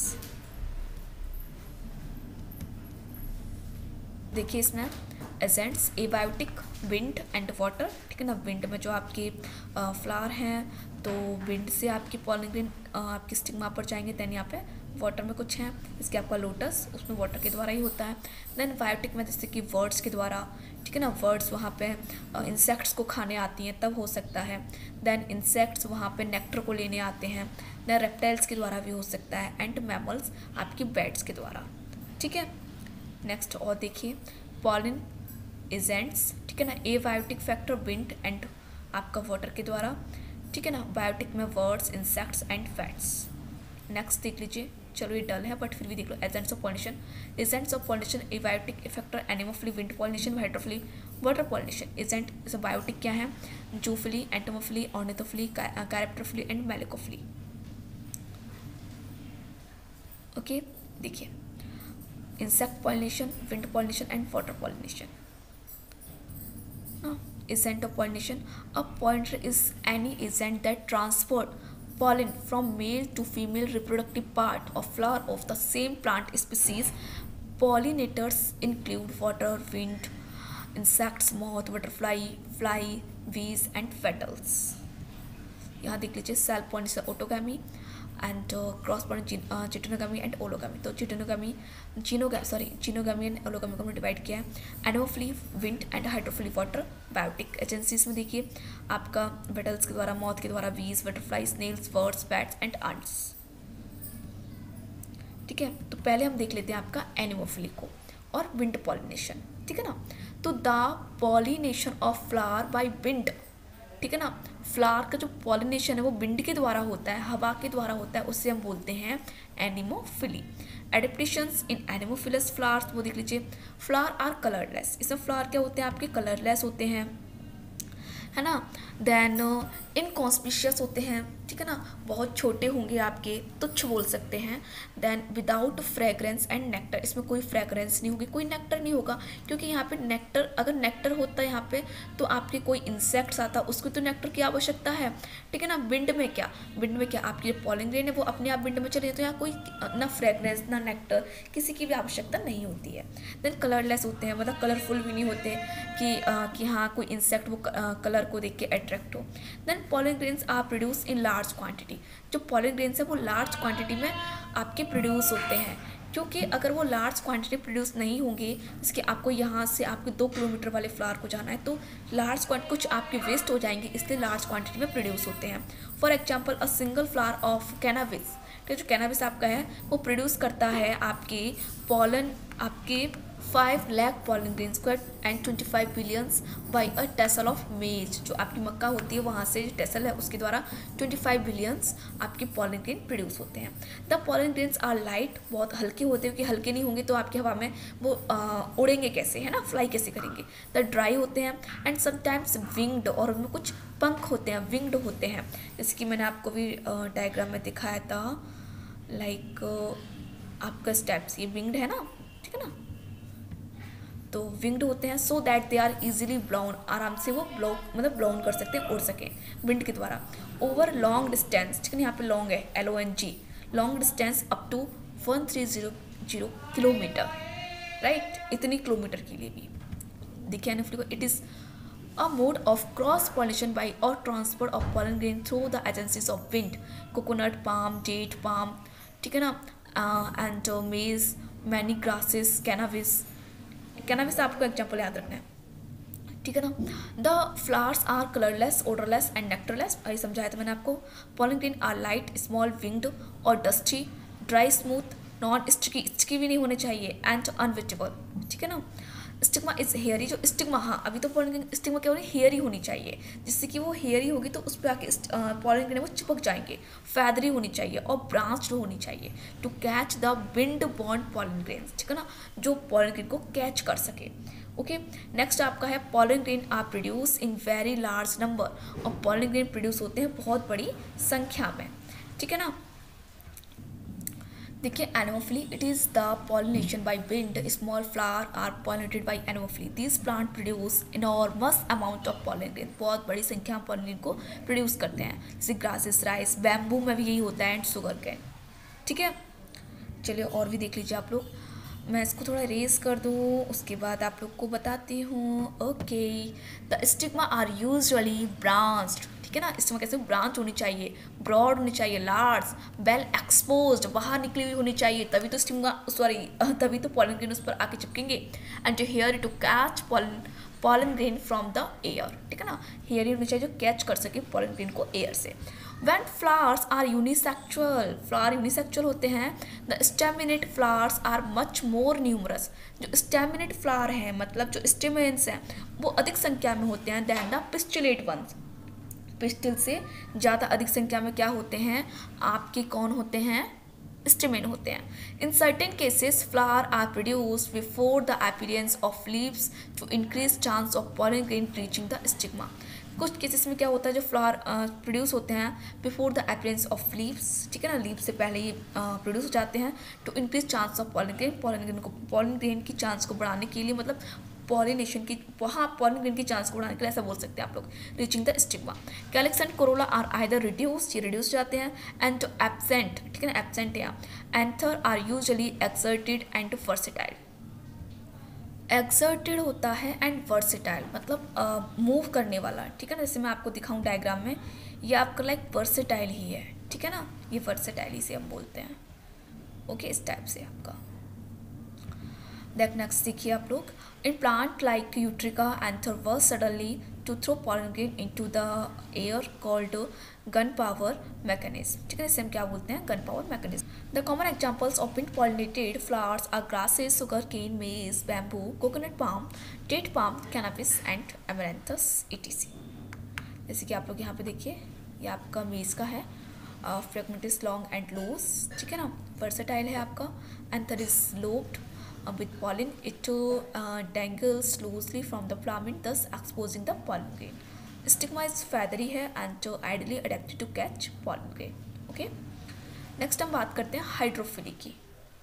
Speaker 1: देखिए इसमें agents abiotic, wind and water. ठीक है ना. विंड में जो आपके फ्लावर हैं, तो विंड से आपकी पॉलन ग्रेन आपकी स्टिग्मा पर जाएंगे. देन यहाँ पे वाटर में कुछ हैं, इसके आपका लोटस, उसमें वाटर के द्वारा ही होता है. देन बायोटिक में जैसे कि वर्ड्स के द्वारा. ठीक है ना. वर्ड्स वहाँ पे इंसेक्ट्स को खाने आती हैं तब हो सकता है. देन इंसेक्ट्स वहाँ पे नेक्टर को लेने आते हैं. देन रेप्टाइल्स के द्वारा भी हो सकता है. एंड मैमल्स आपकी बैट्स के द्वारा. ठीक है. नेक्स्ट और देखिए पॉलन एजेंट्स. ठीक है ना. एबायोटिक फैक्टर विंड एंड आपका वाटर के द्वारा. ठीक है ना. बायोटिक में birds, insects and bats. Next देख लीजिए. चलो ये डल है बट फिर भी देख लो. Agents of pollination. Agents of pollination abiotic factor anemophily, wind pollination, hydrophily, water pollination. Agent biotic क्या है? Zoophily, entomophily, ornithophily, chiropterophily and malacophily. Okay. देखिए insect pollination, wind pollination and water pollination. agent of pollination. A pollinator is any agent that transport pollen from male to female reproductive part of flower of the same plant species. Pollinators include water, wind, insects, moth, butterfly, fly, bees and petals. यहाँ देख लीजिए self pollination autogamy and cross pollination geitonogamy and allogamy. तो geitonogamy जीनोगामी and ओलोगामी को हमने divide किया है. Anemophily wind and hydrophily water. Biotic agencies में देखिए आपका बेटल्स के द्वारा, मॉथ के द्वारा, bees, butterfly, snails, birds, bats and ants. ठीक है, तो पहले हम देख लेते हैं आपका एनिमोफिली को और विंड पॉलिनेशन. ठीक है ना. तो the pollination of flower by wind. ठीक है ना. फ्लावर का जो पॉलिनेशन है वो विंड के द्वारा होता है, हवा के द्वारा होता है, उससे हम बोलते हैं anemophily. Adaptations in anemophilous flowers, वो देख लीजिए. Flower are colourless. इसमें फ्लावर क्या होते हैं आपके कलरलेस होते हैं, है ना. देन इनकॉन्स्पिशियस होते हैं. ठीक है ना. बहुत छोटे होंगे आपके, तुच्छ बोल सकते हैं. Then without fragrance and nectar. इसमें कोई फ्रेग्रेंस नहीं होगी, कोई नेक्टर नहीं होगा, क्योंकि यहाँ पे नेक्टर, अगर नेक्टर होता है यहाँ पे तो आपके कोई इंसेक्ट्स आता, उसको तो नेक्टर की आवश्यकता है. ठीक है ना. विंड में क्या, विंड में क्या आपकी पोलन ग्रेन है वो अपने आप विंड में चले जाते हैं, यहाँ कोई ना फ्रेग्रेंस ना नेक्टर, किसी की भी आवश्यकता नहीं होती है. देन कलरलेस होते हैं, मतलब कलरफुल भी नहीं होते कि हाँ कोई इंसेक्ट वो कलर को देख के अट्रैक्ट हो. Then pollen grains are produce in large quantity. जो पोलन ग्रेन्स है वो लार्ज क्वांटिटी में आपके प्रोड्यूस होते हैं, क्योंकि अगर वो लार्ज क्वांटिटी प्रोड्यूस नहीं होंगे, जैसे आपको यहाँ से आपके 2 किलोमीटर वाले फ्लावर को जाना है तो लार्ज क्वांटिटी कुछ आपके वेस्ट हो जाएंगे, इसलिए लार्ज क्वांटिटी में प्रोड्यूस होते हैं. For example a single flower of cannabis. तो जो कैनाबिस आपका है वो प्रोड्यूस करता है आपके पॉलन, आपके 5 lakh pollen grains and 25 billions by a tassel of maize. जो आपकी मक्का होती है वहाँ से जो टेसल है उसके द्वारा 25 बिलियंस आपके pollen grain प्रोड्यूस होते हैं. The pollen grains are light. बहुत हल्के होते हैं, क्योंकि हल्के नहीं होंगे तो आपकी हवा में वो उड़ेंगे कैसे, है ना, फ्लाई कैसे करेंगे. द ड्राई होते हैं एंड समटाइम्स विंग्ड, और उनमें कुछ पंख होते हैं, विंग्ड होते हैं, जैसे कि मैंने आपको भी डायग्राम में दिखाया था. लाइक आपका स्टेप्स ये विंग्ड है ना. ठीक है ना. तो विंग्ड होते हैं so that they are easily blown. आराम से वो मतलब ब्लाउन कर सकते हैं, उड़ सकें विंड के द्वारा. Over long distance. ठीक है. यहाँ पे लॉन्ग है LONG. Long distance up to 1300 kilometre. Right, इतनी किलोमीटर के लिए भी देखिए एनिमोफिली को. It is a mode of cross pollination by or transport of pollen grain through the agencies of wind. coconut palm, date palm. ठीक है ना. and maize, many grasses, cannabis. Cannabis आपको एग्जाम्पल याद रखना है. ठीक है ना. The flowers are colourless, odourless and nectarless. ये समझाया था मैंने आपको. Pollen grain are light, small, winged और dusty, dry, smooth, non sticky. Sticky भी नहीं होने चाहिए एंड अनविजिबल. ठीक है ना. Stigma is hairy. जो स्टिग्मा, हाँ अभी तो पोलन ग्रेन स्टिग्मा क्या होनी, हेयरी होनी चाहिए, जिससे कि वो हेयरी होगी तो उस पर आके पोलन ग्रेन वो चिपक जाएंगे. फैदरी होनी चाहिए और ब्रांच्ड होनी चाहिए to catch the wind borne pollen grains. ठीक है ना. जो पोलन ग्रेन को कैच कर सके. ओके. नेक्स्ट आपका है pollen grain are produce in very large number. और पोलन ग्रेन प्रोड्यूस होते हैं बहुत बड़ी संख्या में. ठीक है ना. देखिए anemophily. It is the pollination by wind. Small flower are pollinated by anemophily. This plant produce enormous amount of pollen grain. बहुत बड़ी संख्या में पोलन ग्रेन को प्रोड्यूस करते हैं, जैसे ग्रासेस, राइस, बैम्बू में भी यही होता है एंड शुगर कैन. ठीक है. चलिए और भी देख लीजिए आप लोग. मैं इसको थोड़ा रेस कर दूँ, उसके बाद आप लोग को बताती हूँ. Okay. The stigma are usually branched. ठीक है ना. स्टिग्मा कैसे ब्रांच होनी चाहिए, ब्रॉड होनी चाहिए, लार्ज, वेल एक्सपोज्ड, बाहर निकली हुई होनी चाहिए, तभी तो स्टिग्मा तभी तो पोलन ग्रेन उस पर आके चिपकेंगे. And to hair to catch pollen grain from the air. ठीक है ना. हेयर होनी चाहिए जो कैच कर सके पोलन ग्रेन को एयर से. When flowers are unisexual, flower unisexual होते हैं. The staminate flowers are much more numerous. जो staminate फ्लावर हैं, मतलब जो stamens हैं वो अधिक संख्या में होते हैं than the pistillate ones. Pistil से ज़्यादा अधिक संख्या में क्या होते हैं आपके, कौन होते हैं, स्टेमेन होते हैं. In certain cases flower are produced before the appearance of leaves to increase chance of pollen grain reaching the stigma. कुछ केसेस में क्या होता है, जो फ्लावर प्रोड्यूस होते हैं before the appearance of leaves. ठीक है ना. लीव्स से पहले ही प्रोड्यूस हो जाते हैं to increase chance of pollen grain. Pollen grain की चांस को बढ़ाने के लिए, मतलब पॉलिनेशन की, वहाँ पॉलिनेशन की चांस को बढ़ाने के लिए ऐसा बोल सकते हैं आप लोग। Reaching the stigma, calyx and corolla are either reduce, ये रिड्यूस जाते हैं, एंड एब्सेंट, ठीक है ना, एब्सेंट या anther are usually exerted and versatile. Exerted होता है एंड वर्सेटाइल मतलब मूव करने वाला, ठीक है ना, जैसे मैं आपको दिखाऊं डायग्राम में, ये आपका लाइक वर्सेटाइल ही है, ठीक है ना, ये वर्सेटाइल ही से हम बोलते हैं। ओके, इस टाइप से आपका। नेक्स्ट देखिए आप लोग, इन प्लांट लाइक यूट्रिका anther work suddenly to throw pollen grain into the air called gun power mechanism, ठीक है, इसे हम क्या बोलते हैं, gun power mechanism. The common examples of wind pollinated flowers are grasses, sugar cane, maize, bamboo, coconut palm, date palm, cannabis and amaranthus etc। जैसे कि आप लोग यहाँ पे देखिए, ये आपका मेज का है, फ्रेगमेंटिस लॉन्ग एंड लूज, ठीक है ना, वर्सेटाइल है आपका, anther is lobed with pollen, it dangles loosely from the filament, thus exposing the pollen grain. Stigma is feathery है and ideally adapted to catch pollen grain. Okay? Next हम बात करते हैं हाइड्रोफिली की।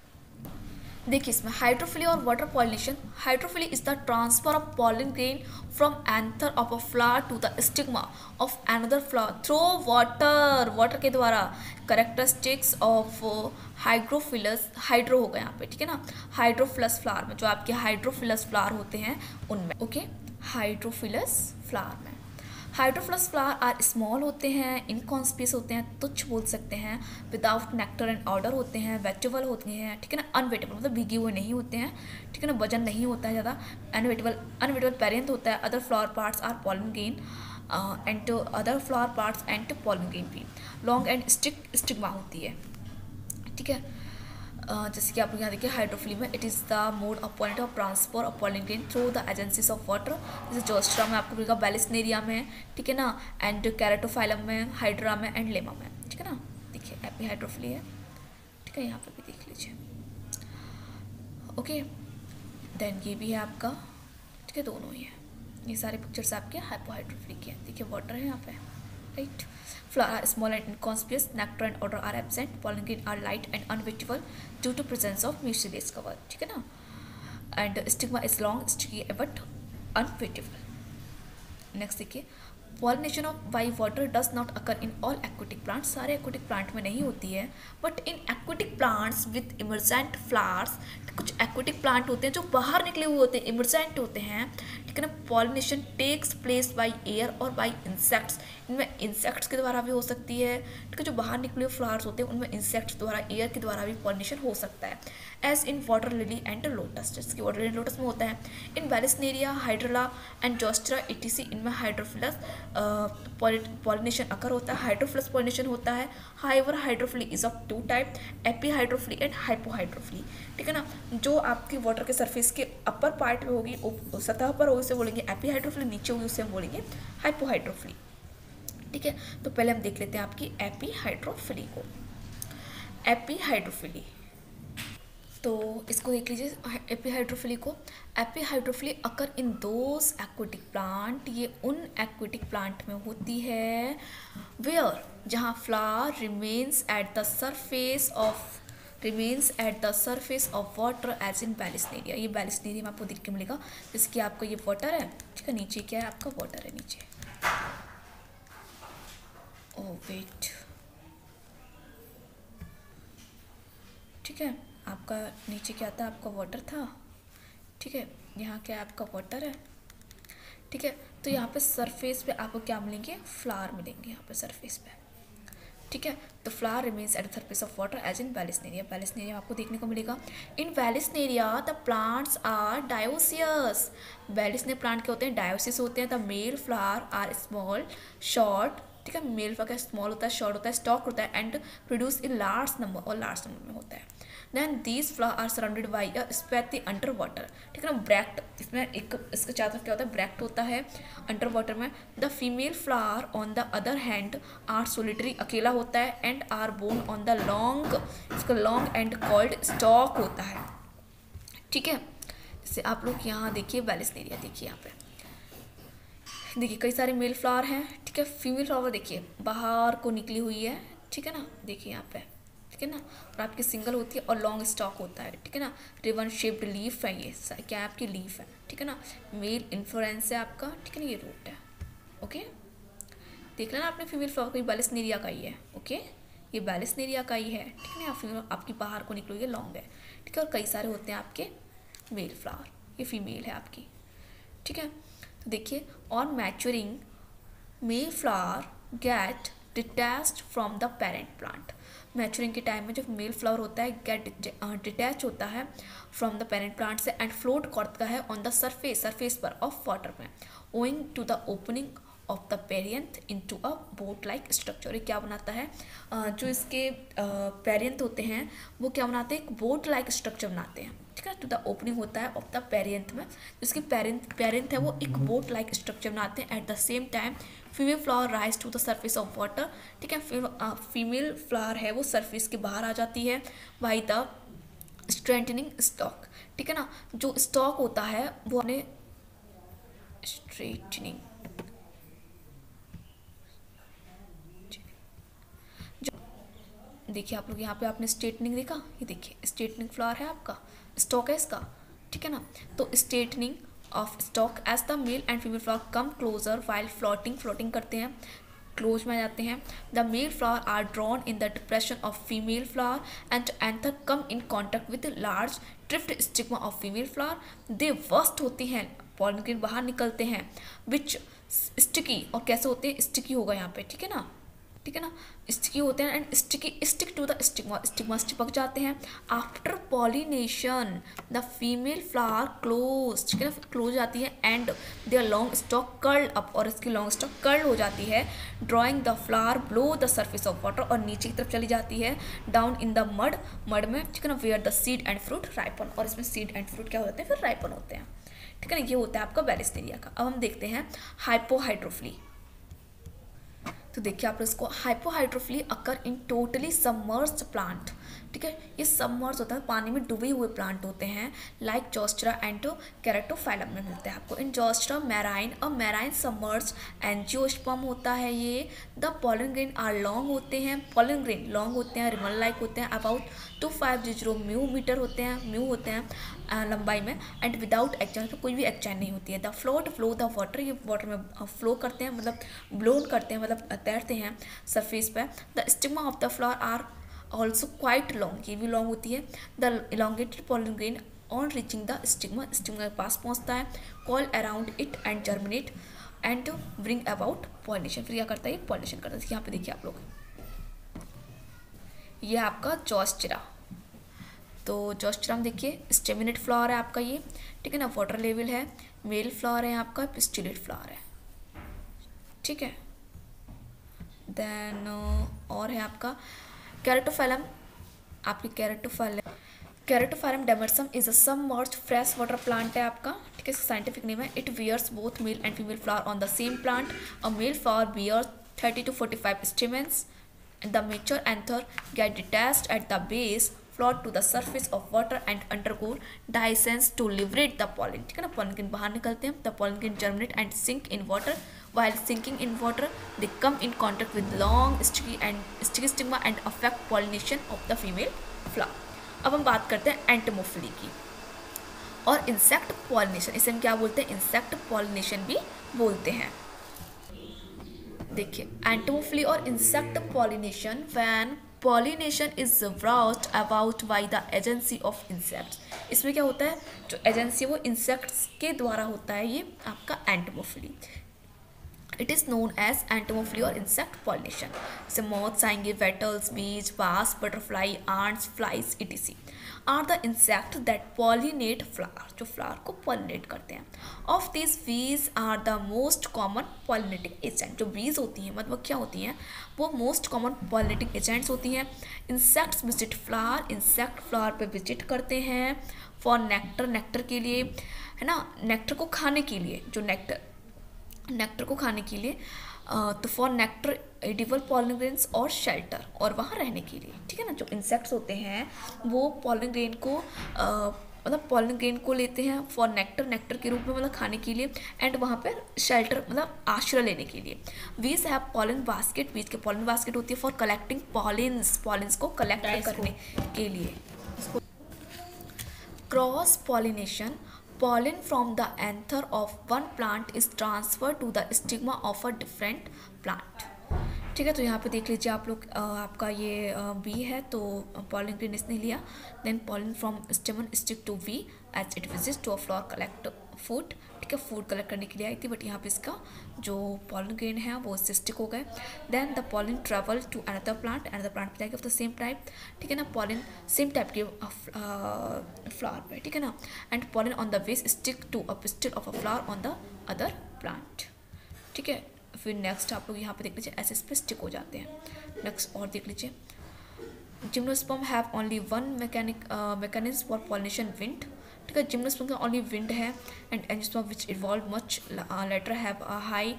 Speaker 1: देखिए इसमें हाइड्रोफिली और water pollination. Hydrophily is the transfer of pollen grain from anther of a flower to the stigma of another flower through water, water के द्वारा। करेक्टरिस्टिक्स ऑफ हाइड्रोफिलस, हाइड्रो होगा यहाँ पे, ठीक है ना, हाइड्रोफिलस फ्लावर में, जो आपके हाइड्रोफिलस फ्लावर होते हैं उनमें। ओके, हाइड्रोफिलस फ्लावर में हाइड्रोफिलस फ्लावर आर स्मॉल होते हैं, इनकॉन्स्पियस होते हैं, तुच्छ बोल सकते हैं, विदाउट नेक्टर एंड ऑर्डर होते हैं, वेटेबल होते हैं, ठीक है ना, अनवेटेबल मतलब भीगे हुए नहीं होते हैं, ठीक है ना, वजन नहीं होता है ज़्यादा, अनवेटेबल पेरेंट होता है। Other flower parts are pollen grain and other flower parts and pollen grain भी। लॉन्ग एंड स्टिग्मा होती है, ठीक है। जैसे कि आप लोग यहाँ देखिए हाइड्रोफिली में, it is the mode of point of transfer of pollen grain through the agencies of water. जैसे जोस्ट्रा में आपको मिलेगा, बेलिस्नेरिया में, ठीक है ना, एंड कैरेटोफाइलम में, हाइड्रा में एंड लेमा में, ठीक है ना। देखिए एपी हाइड्रोफिली है, ठीक है, यहाँ पे भी देख लीजिए। ओके, देन ये भी है आपका, ठीक है, दोनों ही है, ये सारे पिक्चर्स आपके हाइपोहाइड्रोफिली के हैं। देखिए वाटर है यहाँ पे, right. Flower are small and inconspicuous, nectar and odor are absent, pollen grain are light and unvegetable due to presence of mucilage cover, ठीक है ना, and stigma is long, sticky but unvegetable। Next देखिए, pollination of by water does not occur in all aquatic plants, सारे aquatic plant में नहीं होती है, but in aquatic plants with emergent flowers, कुछ एक्वेटिक प्लांट होते हैं जो बाहर निकले हुए होते हैं, इमर्जेंट होते हैं, ठीक है ना। Pollination takes place by air और बाई इंसेक्ट्स, इनमें इंसेक्ट्स के द्वारा भी हो सकती है, ठीक है, जो बाहर निकले हुए फ्लावर्स होते हैं उनमें इंसेक्ट्स द्वारा, एयर के द्वारा भी पॉलिनेशन हो सकता है, as in water lily and lotus, जैसे वाटर लिली लोटस में होता है। In Vallisneria, Hydrilla and Zostera etc, इनमें हाइड्रोफिलस पॉलिनेशन अकर होता है, हाइड्रोफिलस पॉलिनेशन होता है। However hydrophily is of two type, epihydrophily and hypohydrophily, ठीक है ना। जो आपकी वाटर के सरफेस के अपर पार्ट में होगी, सतह पर होगी, उसे बोलेंगे एपी हाइड्रोफिली, नीचे होगी उसे हम बोलेंगे हाइपोहाइड्रोफिली, ठीक है। तो पहले हम देख लेते हैं आपकी एपी हाइड्रोफिली को। एपी हाइड्रोफिली, तो इसको देख लीजिए, एपी हाइड्रोफिली को। Epihydrophily occur in those aquatic plant, ये उन एक्वेटिक प्लांट में होती है वेयर, जहाँ flower remains at the surface of water as in Vallisneria. ये बेलिस्नेरिया में आपको देख के मिलेगा, जिसकी आपको ये वाटर है, ठीक है, नीचे क्या है आपका वाटर है नीचे। ओह वेट, ठीक है, आपका नीचे क्या था, आपका वाटर था, ठीक है, यहाँ क्या है आपका वाटर है, ठीक है। तो यहाँ पे सरफेस पे आपको क्या मिलेंगे, फ्लावर मिलेंगे यहाँ पे सरफेस पे, ठीक है। तो flower remains at the surface of water as in Vallisneria, Vallisneria आपको देखने को मिलेगा। In Vallisneria the plants are dioecious, Vallisneria plant के होते हैं, डायोसियस होते हैं। The male flower are small short, ठीक है, मेल फ्लावर स्मॉल होता है, शॉर्ट होता है, स्टॉक होता है, and produce in large number, और लार्ज नंबर में होता है। Then these flower are surrounded by a spathe under water, ठीक है ना, ब्रैक्ट, इसमें एक इसके चारों तरफ क्या होता है, ब्रैक्ट होता है अंडर वाटर में। The female flower on the other hand are solitary, अकेला होता है, and are borne on the long, इसका लॉन्ग एंड कॉल्ड स्टॉक होता है, ठीक है। जैसे आप लोग यहाँ देखिए बेलिस्नेरिया, देखिए यहाँ पे देखिए कई सारे मेल फ्लावर हैं, ठीक है। फीमेल फ्लावर देखिए बाहर को निकली हुई है, ठीक है ना, देखिए यहाँ पे ठीक है ना, और आपकी सिंगल होती है और लॉन्ग स्टॉक होता है, ठीक है ना। रिबन शेप्ड लीफ है, ये क्या है आपकी लीफ है, ठीक है ना। मेल इन्फ्लोरेंस है आपका, ठीक है ना, ये रूट है। ओके, देख लेना आपने फीमेल फ्लावर कोई बैलिस्नेरिया का ही है। ओके, ये बैलिस्नेरिया का ही है, ठीक है ना। फीमेल आपकी बाहर को निकलो, ये लॉन्ग है, ठीक है। और कई सारे होते हैं आपके मेल फ्लावर, ये फीमेल है आपकी, ठीक है। तो देखिए, on maturing male flower get detached from the parent plant. Maturing के टाइम में जो मेल फ्लावर होता है गेट डिटैच होता है फ्रॉम द पेरेंट प्लांट से एंड फ्लोट करता है ऑन द सरफेस पर ऑफ वाटर में, owing to the opening of the perianth into a boat like structure. ये क्या बनाता है, जो इसके पेरियंथ होते हैं वो क्या बनाते हैं, एक बोट लाइक स्ट्रक्चर बनाते हैं, ठीक है। टू द ओपनिंग होता है ऑफ द पेरियंथ में, जिसकी पेरियंथ है वो एक बोट लाइक स्ट्रक्चर बनाते हैं। At the same time female flower rise to the surface of water, ठीक है। फीमेल फ्लावर है वो सरफेस के बाहर आ जाती है बाई द स्ट्रेंथनिंग स्टॉक, ठीक है ना। जो स्टॉक होता है वो अपने स्ट्रेटनिंग, देखिए आप लोग यहाँ पे आपने स्ट्रेटनिंग देखा, ये देखिए स्ट्रेटनिंग फ्लावर है आपका, स्टॉक है इसका, ठीक है ना। तो straightening of stalk as the male and female flower come closer while floating करते हैं, क्लोज में आ जाते हैं। The male flower are drawn in the depression of female flower and anther come in contact with large drift stigma of female flower. They worst होती हैं, pollen grain बाहर निकलते हैं, विच स्टिकी, और कैसे होते हैं, स्टिकी होगा यहाँ पे, ठीक है ना, ठीक है ना, स्टिकी होते हैं and stick to the stigma चिपक जाते हैं। After pollination the female flower close, ठीक है ना, क्लोज जाती है and their long stalk curl up, और इसकी लॉन्ग स्टॉक कर्ल हो जाती है, drawing the flower below the surface of water, और नीचे की तरफ चली जाती है डाउन इन द मड में, ठीक है ना, where the seed and fruit ripen, और इसमें सीड एंड फ्रूट क्या होते हैं, फिर राइपन होते हैं, ठीक है ना। ये होता है आपका बैलिस्नेरिया का। अब हम देखते हैं हाइपोहाइड्रोफिली। तो देखिए आप इसको, hypohydrophily occur in totally submerged plant, ठीक है। ये सबमर्ज होता है, पानी में डूबे हुए प्लांट होते हैं, लाइक जोस्ट्रा एंड कैरेटोफाइलम में मिलते हैं आपको। इन जोस्ट्रा मैराइन और मैराइन सबमर्ज एंजियोस्पर्म होता है ये। The pollen grain are long होते हैं, पॉलन ग्रेन लॉन्ग होते हैं, रिबन लाइक होते हैं, अबाउट 250 म्यू मीटर होते हैं, म्यू होते हैं लंबाई में, एंड विदाउट एक्चन, तो कोई भी एक्चन नहीं होती है। The float flow the water, ये वाटर में फ्लो करते हैं, मतलब ब्लोन करते हैं, मतलब तैरते हैं सरफेस पर। The stigma of the flower are also quite long, ये भी लॉन्ग होती है। The elongated pollen grain on reaching the stigma के पास पहुंचता है, coil around it and germinate and bring about pollination. फिर क्या करता है, ये पॉलिनेशन करता है। यहाँ पे देखिए आप लोग, ये आपका जोस्ट्रा, तो जोस्ट्रा में देखिए स्टेमिनेट फ्लावर है आपका ये, ठीक है ना, वाटर लेवल है, मेल फ्लावर है आपका, पिस्टिलेट फ्लावर है, ठीक है। देन और है आपका कैरेटोफाइलम, आपकी Ceratophyllum demersum is a submerged fresh water plant है आपका, ठीक है, साइंटिफिक नेम है। It bears both male and female flower on the same plant. A male flower bears 30 to 45 stamens. The mature anther get detached at the base, float to the surface of water and undergo dehiscence to liberate the pollen, ठीक है ना। pollen grain बाहर निकलते हैं, the pollen grain germinate and sink in water. While sinking in water, they come in contact with long sticky stigma and affect pollination of the female flower. अब हम बात करते हैं एंटोमोफिली की और इंसेक्ट पॉलिनेशन। इसे हम क्या बोलते हैं, इंसेक्ट पॉलिनेशन भी बोलते हैं। देखिए एंटोमोफिली और insect pollination, when pollination is brought about by the agency of insects. इसमें क्या होता है, जो एजेंसी वो इंसेक्ट्स के द्वारा होता है, ये आपका entomophily. It is known as entomophily और इंसेक्ट पॉलिनेशन। जैसे मॉथ्स आएंगे, beetles, bees, wasps, butterfly, ants, flies etc. Are the insect that pollinate flower, जो फ्लावर को पॉलिनेट करते हैं। Of this bees are the most common pollinating agent. जो bees होती हैं मतलब क्या होती हैं, वो मोस्ट कॉमन पॉलिनेटिंग एजेंट्स होती हैं। Insects visit flower, insect flower पे विजिट करते हैं फॉर नेक्टर, नेक्टर के लिए, है ना, नेक्टर को खाने के लिए, जो नेक्टर को खाने के लिए, तो for nectar edible pollen grains और शेल्टर, और वहाँ रहने के लिए, ठीक है ना। जो इंसेक्ट्स होते हैं वो पॉलन ग्रेन को मतलब पॉलन ग्रेन को लेते हैं फॉर नेक्टर, नेक्टर के रूप में मतलब खाने के लिए, एंड वहाँ पर शेल्टर मतलब आश्रय लेने के लिए। वीज हैव पॉलन बास्केट, वीज के पॉलन बास्केट होती है फॉर कलेक्टिंग पॉलिन्स, पॉलिन्स को कलेक्ट करने के लिए। Cross pollination, pollen from the anther of one plant is transferred to the stigma of a different plant। ठीक है, तो यहाँ पे देख लीजिए आप लोग, आपका ये बी है तो पॉलन ग्रेन इसने लिया, then pollen from stamen stick to bee as it visits to a flower collect food. ठीक है, फूड कलेक्ट करने के लिए आई थी, बट यहाँ पे इसका जो पॉलन ग्रेन है वो सिस्टिक हो गए। Then the pollen travel to another plant पे जाएगा ऑफ द सेम टाइप। ठीक है ना, पॉलन सेम टाइप के फ्लावर पे, ठीक है ना, and pollen on the bees stick to a pistil of a flower on the other plant. ठीक है, फिर नेक्स्ट आप लोग यहाँ पे देख लीजिए ऐसे इस पे स्टिक हो जाते हैं। नेक्स्ट और देख लीजिए, gymnosperm have only one mechanism for pollination, wind. ठीक है, जिम्नोस्पर्म का ओनली विंड है, and angiosperm which evolve much later have a high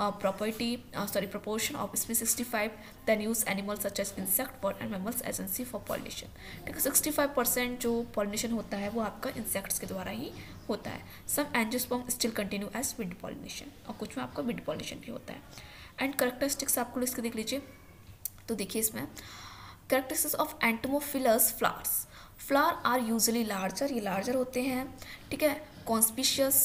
Speaker 1: proportion of species 65 then use animals such as insect, bird and mammals agency for pollination। ठीक है, 65% जो pollination होता है वो आपका insects के द्वारा ही होता है। Some angiosperm still continue as wind pollination, और कुछ में आपका wind pollination भी होता है। एंड characteristics आपको इसके देख लीजिए, तो देखिए इसमें characteristics of entomophilous flowers, flower are usually larger, ये लार्जर होते हैं। ठीक है, कॉन्स्पिशियस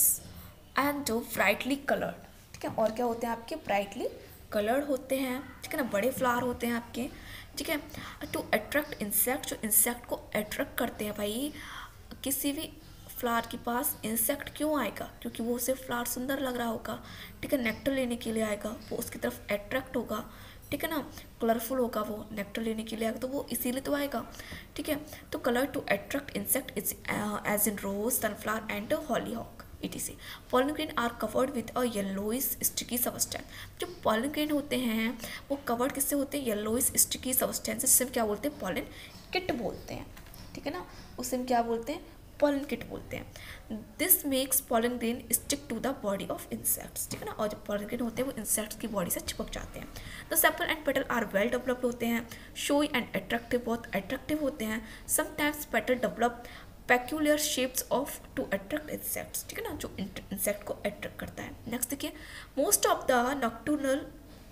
Speaker 1: एंड ब्राइटली कलर्ड। ठीक है, और क्या होते हैं आपके, ब्राइटली कलर्ड होते हैं। ठीक है ना, बड़े फ्लावर होते हैं आपके। ठीक है, टू अट्रैक्ट इंसेक्ट, जो इंसेक्ट को अट्रैक्ट करते हैं। भाई किसी भी फ्लावर के पास इंसेक्ट क्यों आएगा, क्योंकि वो उसे फ्लावर सुंदर लग रहा होगा। ठीक है, नेक्टर लेने के लिए आएगा, वो उसकी तरफ अट्रैक्ट होगा। ठीक है ना, कलरफुल होगा, वो नेक्टर लेने के लिए आएगा, तो वो इसीलिए तो आएगा। ठीक है, तो colour to attract insect is as in rose, sunflower and hollyhock etc। Pollen grain are covered with a yellowish sticky substance. जो पॉलन ग्रेन होते हैं वो कवर्ड किससे होते हैं, येलोइश स्टिकी सबस्टेंस, जिससे क्या बोलते हैं, पॉलन किट बोलते हैं। ठीक है ना, उससे हम क्या बोलते हैं, पॉलन किट बोलते हैं। This makes pollen grain stick to the body of insects. ठीक है ना, और जो पॉलन ग्रेन होते हैं वो इंसेक्ट्स की बॉडी से चिपक जाते हैं। The sepal and petal are well developed होते हैं, शोई एंड अट्रैक्टिव, बहुत अट्रैक्टिव होते हैं। Sometimes petal develop peculiar shapes of to attract insects. ठीक है ना, जो इंसेक्ट को अट्रैक्ट करता है। नेक्स्ट देखिए, मोस्ट ऑफ द नॉक्टर्नल,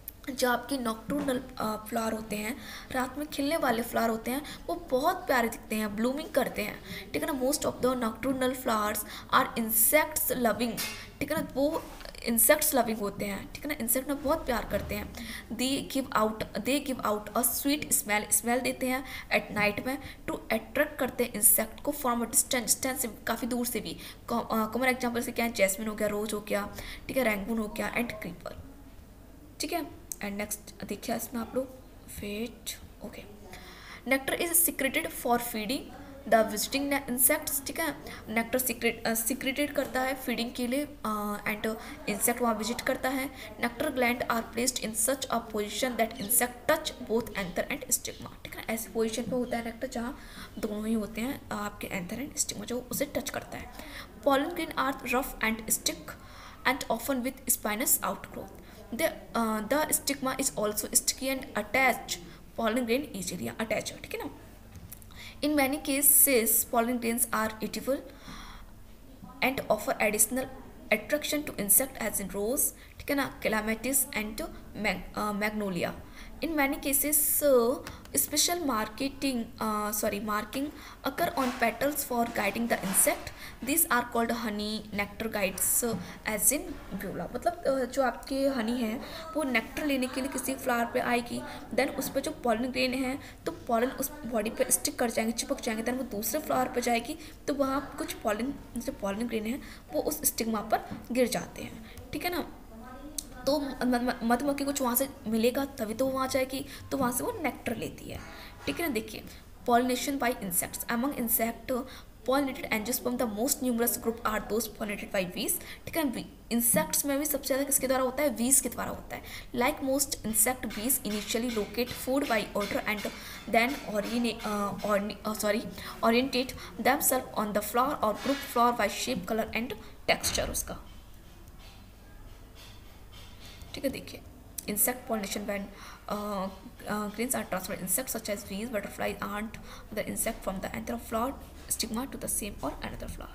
Speaker 1: जो आपके नॉक्टर्नल फ्लावर होते हैं, रात में खिलने वाले फ्लावर होते हैं, वो बहुत प्यारे दिखते हैं, ब्लूमिंग करते हैं। ठीक है ना, most of the nocturnal flowers are insects loving. ठीक है ना, वो इंसेक्ट्स लविंग होते हैं। ठीक है ना, इंसेक्ट में बहुत प्यार करते हैं। They give out a sweet smell, smell देते हैं एट नाइट में, टू अट्रैक्ट करते हैं इंसेक्ट को फ्रॉम अ डिस्टेंस से, काफ़ी दूर से भी। कॉमन एग्जाम्पल से क्या है, जैस्मिन हो गया, रोज हो गया, ठीक है, रैंगून हो गया एंड क्रीपर। ठीक है, एंड नेक्स्ट देखिए इसमें आप लोग wait, okay. Nectar is secreted for feeding the visiting insects. ठीक है, नेक्टर सिक्रेटेड करता है फीडिंग के लिए, एंड इंसेक्ट वहाँ विजिट करता है। Nectar gland are placed in such a position that insect touch both anther and stigma. ठीक है, ऐसे पोजिशन पे होता है नेक्टर जहाँ दोनों ही होते हैं आपके एंथर एंड स्टिग्मा, जो उसे टच करता है। Pollen grain are rough and stick and often with spinous outgrowth. The stigma is also sticky and attach pollen grain easily, attach। ठीक है ना, in many cases pollen grains are edible and offer additional attraction to insect as in rose, ठीक है ना, clematis and magnolia। In many cases special marking occur on petals for guiding the insect। These are called honey nectar guides as in beulah। मतलब जो आपके हनी है वो nectar लेने के लिए किसी फ्लावर पे आएगी, देन उस पर जो पॉलन ग्रेन है तो पॉलन उस बॉडी पे स्टिक कर जाएंगे, चिपक जाएंगे, देन वो दूसरे फ्लावर पे जाएगी तो वहाँ कुछ पॉलन, जो पॉलन ग्रेन है वो उस स्टिग्मा पर गिर जाते हैं। ठीक है ना, तो मधुमक्खी कुछ वहाँ से मिलेगा तभी तो वहाँ जाएगी, तो वहाँ से वो नेक्टर लेती है। ठीक है ना, देखिए pollination by insects, among insect pollinated angiosperm the most numerous group are those pollinated by bees। ठीक है, इंसेक्ट्स में भी सबसे ज़्यादा किसके द्वारा होता है, बीज के द्वारा होता है। Like most insect bees initially locate food by order and then orientate themselves on the flower और group flower by shape, colour and texture उसका। ठीक है, देखिए insect pollination when grains are transferred, insects such as bees, butterflies, ant, other insect from the anther of flower stigma to the same और another flower.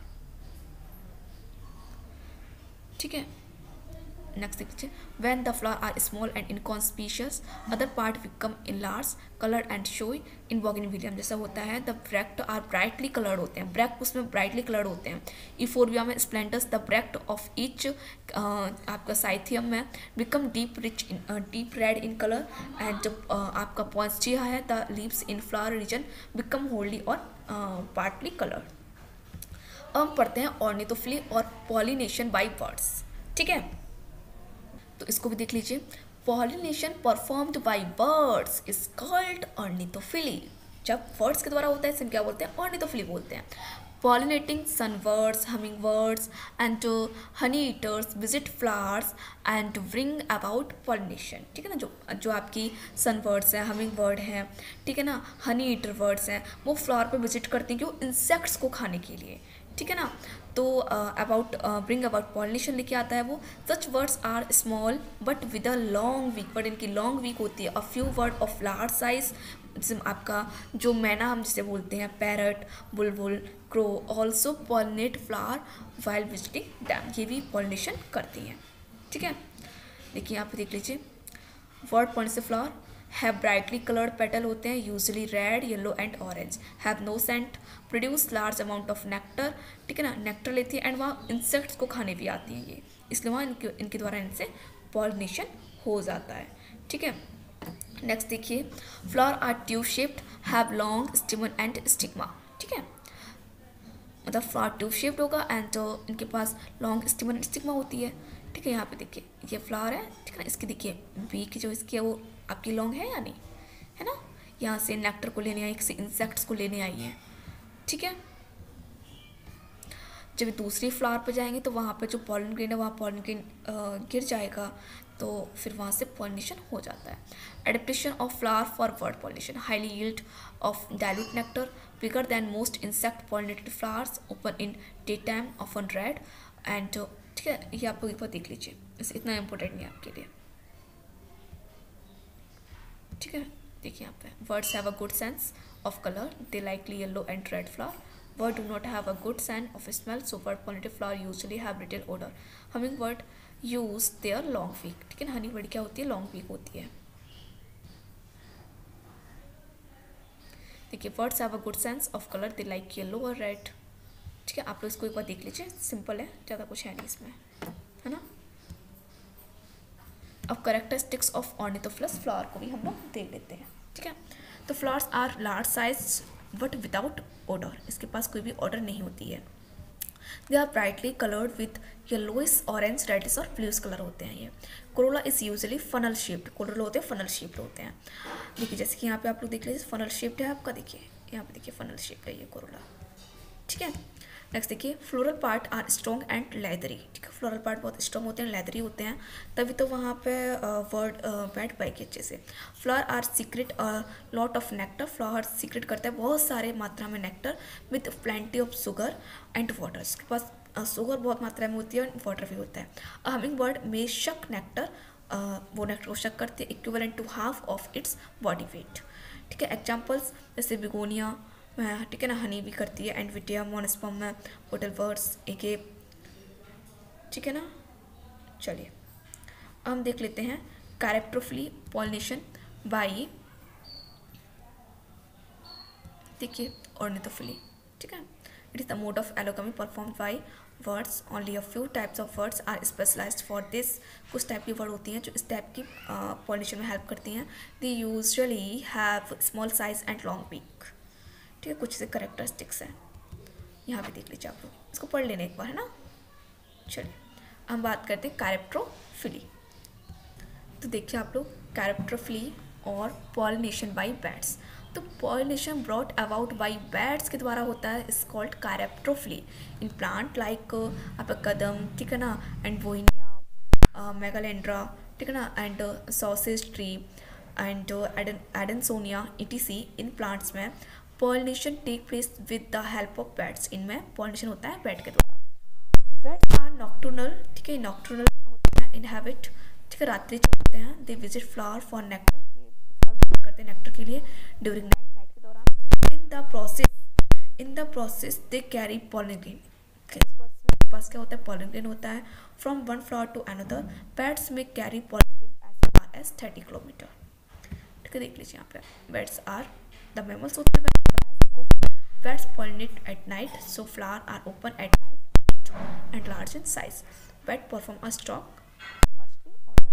Speaker 1: ठीक है, next देख लीजिए, when the flower are small and inconspicuous other part become enlarge coloured and showy in bougainvillea. जैसा होता है the bract are brightly coloured होते हैं, ब्रैक्ट उसमें ब्राइटली कलर्ड होते हैं। इफोरबिया में splendens the bract of each आपका साइथियम में become deep red in colour and जब आपका पॉइंसिया है the leaves in flower region become होल्डली और पार्टली कलर्ड। अब हम पढ़ते हैं ऑर्निथोफिली और पॉलिनेशन बाय बर्ड्स। ठीक है, तो इसको भी देख लीजिए, pollination performed by birds is called ornithophily. जब बर्ड्स के द्वारा होता है इसे क्या बोलते हैं, ऑर्निथोफिली बोलते हैं। Pollinating sunbirds, hummingbirds and honey eaters visit flowers and bring about pollination. ठीक है ना, जो आपकी सनबर्ड्स हैं, हमिंग बर्ड हैं, ठीक है ना, हनी ईटर बर्ड्स हैं, वो फ्लावर पे विजिट करती हैं क्यों, इंसेक्ट्स को खाने के लिए। ठीक है ना, तो अबाउट ब्रिंग अबाउट पॉलिनेशन लिखे आता है वो। Such birds are small but with a long beak, but इनकी लॉन्ग वीक होती है। A few bird of large size, जैसे आपका जो मैना हम जिसे बोलते हैं, parrot, bulbul, crow also pollinate flower while visiting them, ये भी पॉलिनेशन करती हैं। ठीक है, देखिए यहाँ पे देख लीजिए, वर्ड पॉइंट से flower have brightly coloured petal होते हैं, usually red, yellow and orange, have no scent, produce large amount of nectar. ठीक है ना, नेक्टर लेती है एंड वहाँ इंसेक्ट्स को खाने भी आती हैं ये, इसलिए वहाँ इनके द्वारा इनसे पॉलिनेशन हो जाता है। ठीक है, नेक्स्ट देखिए, flower are tube shaped, have long stamen and stigma. ठीक है, मतलब फ्लावर ट्यूब शेप्ड होगा एंड इनके पास लॉन्ग स्टिमन एंड स्टिग्मा होती है। ठीक है, यहाँ पे देखिए ये फ्लावर है, ठीक है ना, इसकी देखिए बीक जो इसकी है वो आपकी लॉन्ग है या नहीं, है ना, यहाँ से नेक्टर को लेने आई, से इंसेक्ट्स को लेने आई है। ठीक है, जब दूसरी फ्लावर पे जाएंगे तो वहाँ पे जो पॉलन ग्रेन है वहाँ पॉलन ग्रेन गिर जाएगा, तो फिर वहाँ से पॉलिनेशन हो जाता है। Adaptation of flower for bird pollination, highly yield of dilute nectar, bigger than most insect pollinated flowers, open in day time, often red and. ठीक है, ये आप लोग एक बार देख लीजिए, इसे इतना इम्पोर्टेंट नहीं है आपके लिए। ठीक है, देखिए यहाँ पे birds have a good sense of colour, they likely yellow and red flower, bird do not have a good sense of smell, so bird pollinated flower usually have little odour, humming bird use their long beak. ठीक है ना, Honey bird क्या होती है, long beak होती है। देखिए, birds have a good sense of colour, they like yellow और रेड। ठीक है, आप लोग इसको एक बार देख लीजिए, सिंपल है, ज़्यादा कुछ है नहीं इसमें, है ना। अब कैरेक्टरिस्टिक्स ऑफ ऑर्निथोफिलस फ्लावर को भी हम लोग देख लेते हैं। ठीक है, तो flowers are large size but without order, इसके पास कोई भी ऑर्डर नहीं होती है। They are brightly coloured with yellowish, orange, reddish और ब्लूइश कलर होते हैं ये। Corolla is usually funnel shaped, corolla होते हैं फनल शेप्ड होते हैं। देखिए जैसे कि यहाँ पे आप लोग देख लीजिए फनल शेप्ड है आपका, देखिए यहाँ पे देखिए फनल शेप्ड है ये कोरोला। ठीक है, नेक्स्ट देखिए, floral part are strong and leathery. ठीक है, फ्लोरल पार्ट बहुत स्ट्रॉन्ग होते हैं, लेदरी होते हैं, तभी तो वहाँ पे वर्ड बैठ पाएगी अच्छे से। Flower are secrete lot of nectar, flower secrete करता है बहुत सारे मात्रा में nectar with plenty of sugar and water, इसके पास शुगर बहुत मात्रा में होती है और वाटर भी होता है। हमिंग बर्ड में शक नेक्टर, वो नेक्टर को शक करते हैं, equivalent to half of its body weight. ठीक है, एग्जाम्पल्स जैसे बिगोनिया, ठीक है ना, हनी भी करती है, एंडविटिया, मोनस्पर्म में होटल बर्ड्स, एके। ठीक है ना, चलिए हम देख लेते हैं कैरेक्टरोफिली पॉलिनेशन बाई, देखिए ऑर्निथोफिली। ठीक है, it is the mode of allogamy performed by birds, only a few types of birds are specialised for this. कुछ टाइप की वर्ड होती हैं जो इस टाइप की पॉलिनेशन में हेल्प करती हैं। They usually have small size and long beak. ठीक है, कुछ से करेक्टरिस्टिक्स हैं, यहाँ पे देख लीजिए आप लोग, इसको पढ़ लेने एक बार, है ना। चलिए हम बात करते हैं कैरेक्टरोफिली। तो देखिए आप लोग, कैरेक्टरोफिली और पॉलिनेशन बाय बैट्स। तो pollination brought about by bats के द्वारा होता है, is called chiropterophily in plant like आपका कदम, ठीक है ना, एंड बोइनिया, मेगालेंड्रा, ठीक है ना, and sausage tree and adansonia etc। इन प्लांट्स में pollination take place with the help of bats, इनमें पॉलिनेशन होता है बैट के द्वारा। बैट्स आर नॉक्टर्नल, ठीक है, नॉक्टर्नल होते हैं, इनहैबिट, ठीक है, रात्रि चलते हैं। They visit flower for nectar, करते हैं नेक्टर के लिए ड्यूरिंग नाइट, नाइट के दौरान। In the process in the process they carry pollen grain. इस प्रोसेस में पास क्या होता है, पॉलन ग्रेन होता है। From one flower to another bats में carry pollen grain as far as 30 kilometre. ठीक है, देख लीजिए यहाँ पे बैट्स आर द मेमल्स होते हैं। Bats pollinate at night, so flowers are open at night and large in size. Bats perform a strong mostly order.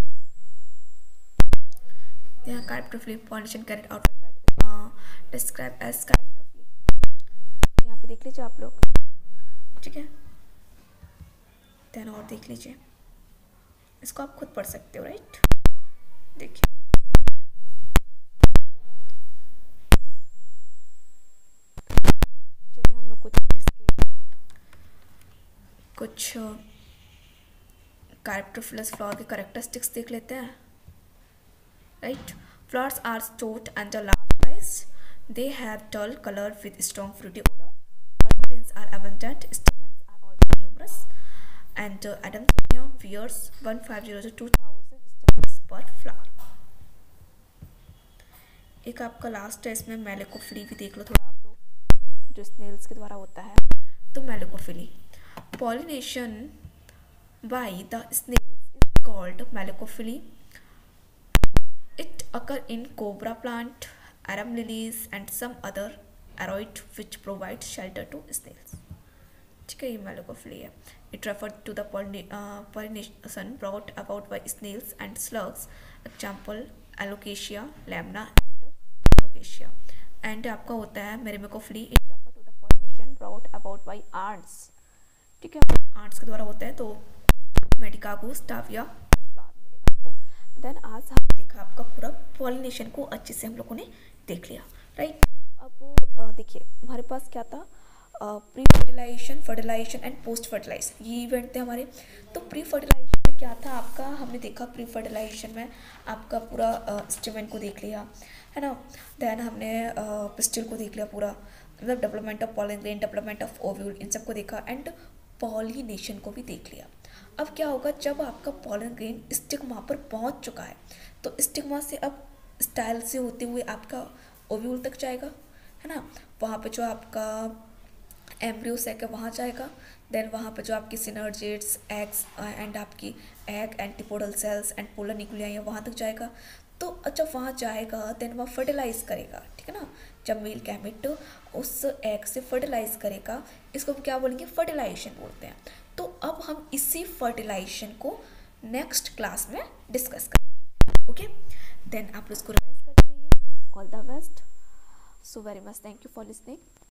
Speaker 1: यहाँ characteristically pollination carried out by bats described as characteristically। यहाँ पे देख लीजिए आप लोग, ठीक है। then और देख लीजिए, इसको आप खुद पढ़ सकते हो, राइट। देखिए कुछ कैरेक्टरफुलस फ्लावर के करेक्टरिस्टिक्स देख लेते हैं, right. Flowers are stored and a large size, they have dull colour with strong fruity odor, bud grains are abundant, stamens are also numerous, and Adamsonia bears 1500 to 2000 stamens per flower। एक आपका last है, इसमें मेलिकोफिली भी देख लो थोड़ा आप लोग, जो स्नेल्स के द्वारा होता है। तो मेलिकोफिली, pollination by the snails is called melicophily. It occurs in cobra plant, arum lilies and some other aroid which provide shelter to snails। ठीक है, ये melicophily है। It refers to the pollination brought about by snails and slugs, example alocasia, lamina and alocasia। And आपका होता है myrmecophily, it refers to the pollination brought about by ants। ठीक है, arts के द्वारा होता है। तो मेडिकागो, स्टाविया, फ्लावर मिलेगा आपको। देन आज हमने देखा आपका पूरा पॉलिनेशन को अच्छे से हम लोगों ने देख लिया, राइट। अब देखिए हमारे पास क्या था, pre fertilisation, fertilisation and post fertilisation, ये इवेंट थे हमारे। तो प्री फर्टिलाइजेशन में क्या था आपका, हमने देखा प्री फर्टिलाइजेशन में आपका पूरा स्टेमेन को देख लिया, है ना। देन हमने पिस्टिल को देख लिया पूरा, मतलब development of pollen grain, development of ovule, इन सबको देखा, एंड पॉलिनेशन को भी देख लिया। अब क्या होगा, जब आपका पॉलन ग्रेन स्टिग्मा पर पहुंच चुका है, तो स्टिग्मा से अब स्टाइल से होते हुए आपका ओव्यूल तक जाएगा, है ना। वहाँ पे जो आपका एम्ब्रियो सैक है वहाँ जाएगा। देन वहाँ पे जो आपकी सिनर्जिड्स, एग्स एंड आपकी egg, antipodal cells and polar nuclei है वहाँ तक जाएगा। तो जब वहाँ जाएगा देन वह फर्टिलाइज करेगा, ठीक है ना। जब मेल गैमेट उस एग से फर्टिलाइज करेगा, इसको क्या बोलेंगे, फर्टिलाइजेशन बोलते हैं। तो अब हम इसी फर्टिलाइजेशन को नेक्स्ट क्लास में डिस्कस करेंगे, ओके। देन आप उसको रिवाइज करते रहिए। All the best, so very much, thank you for listening.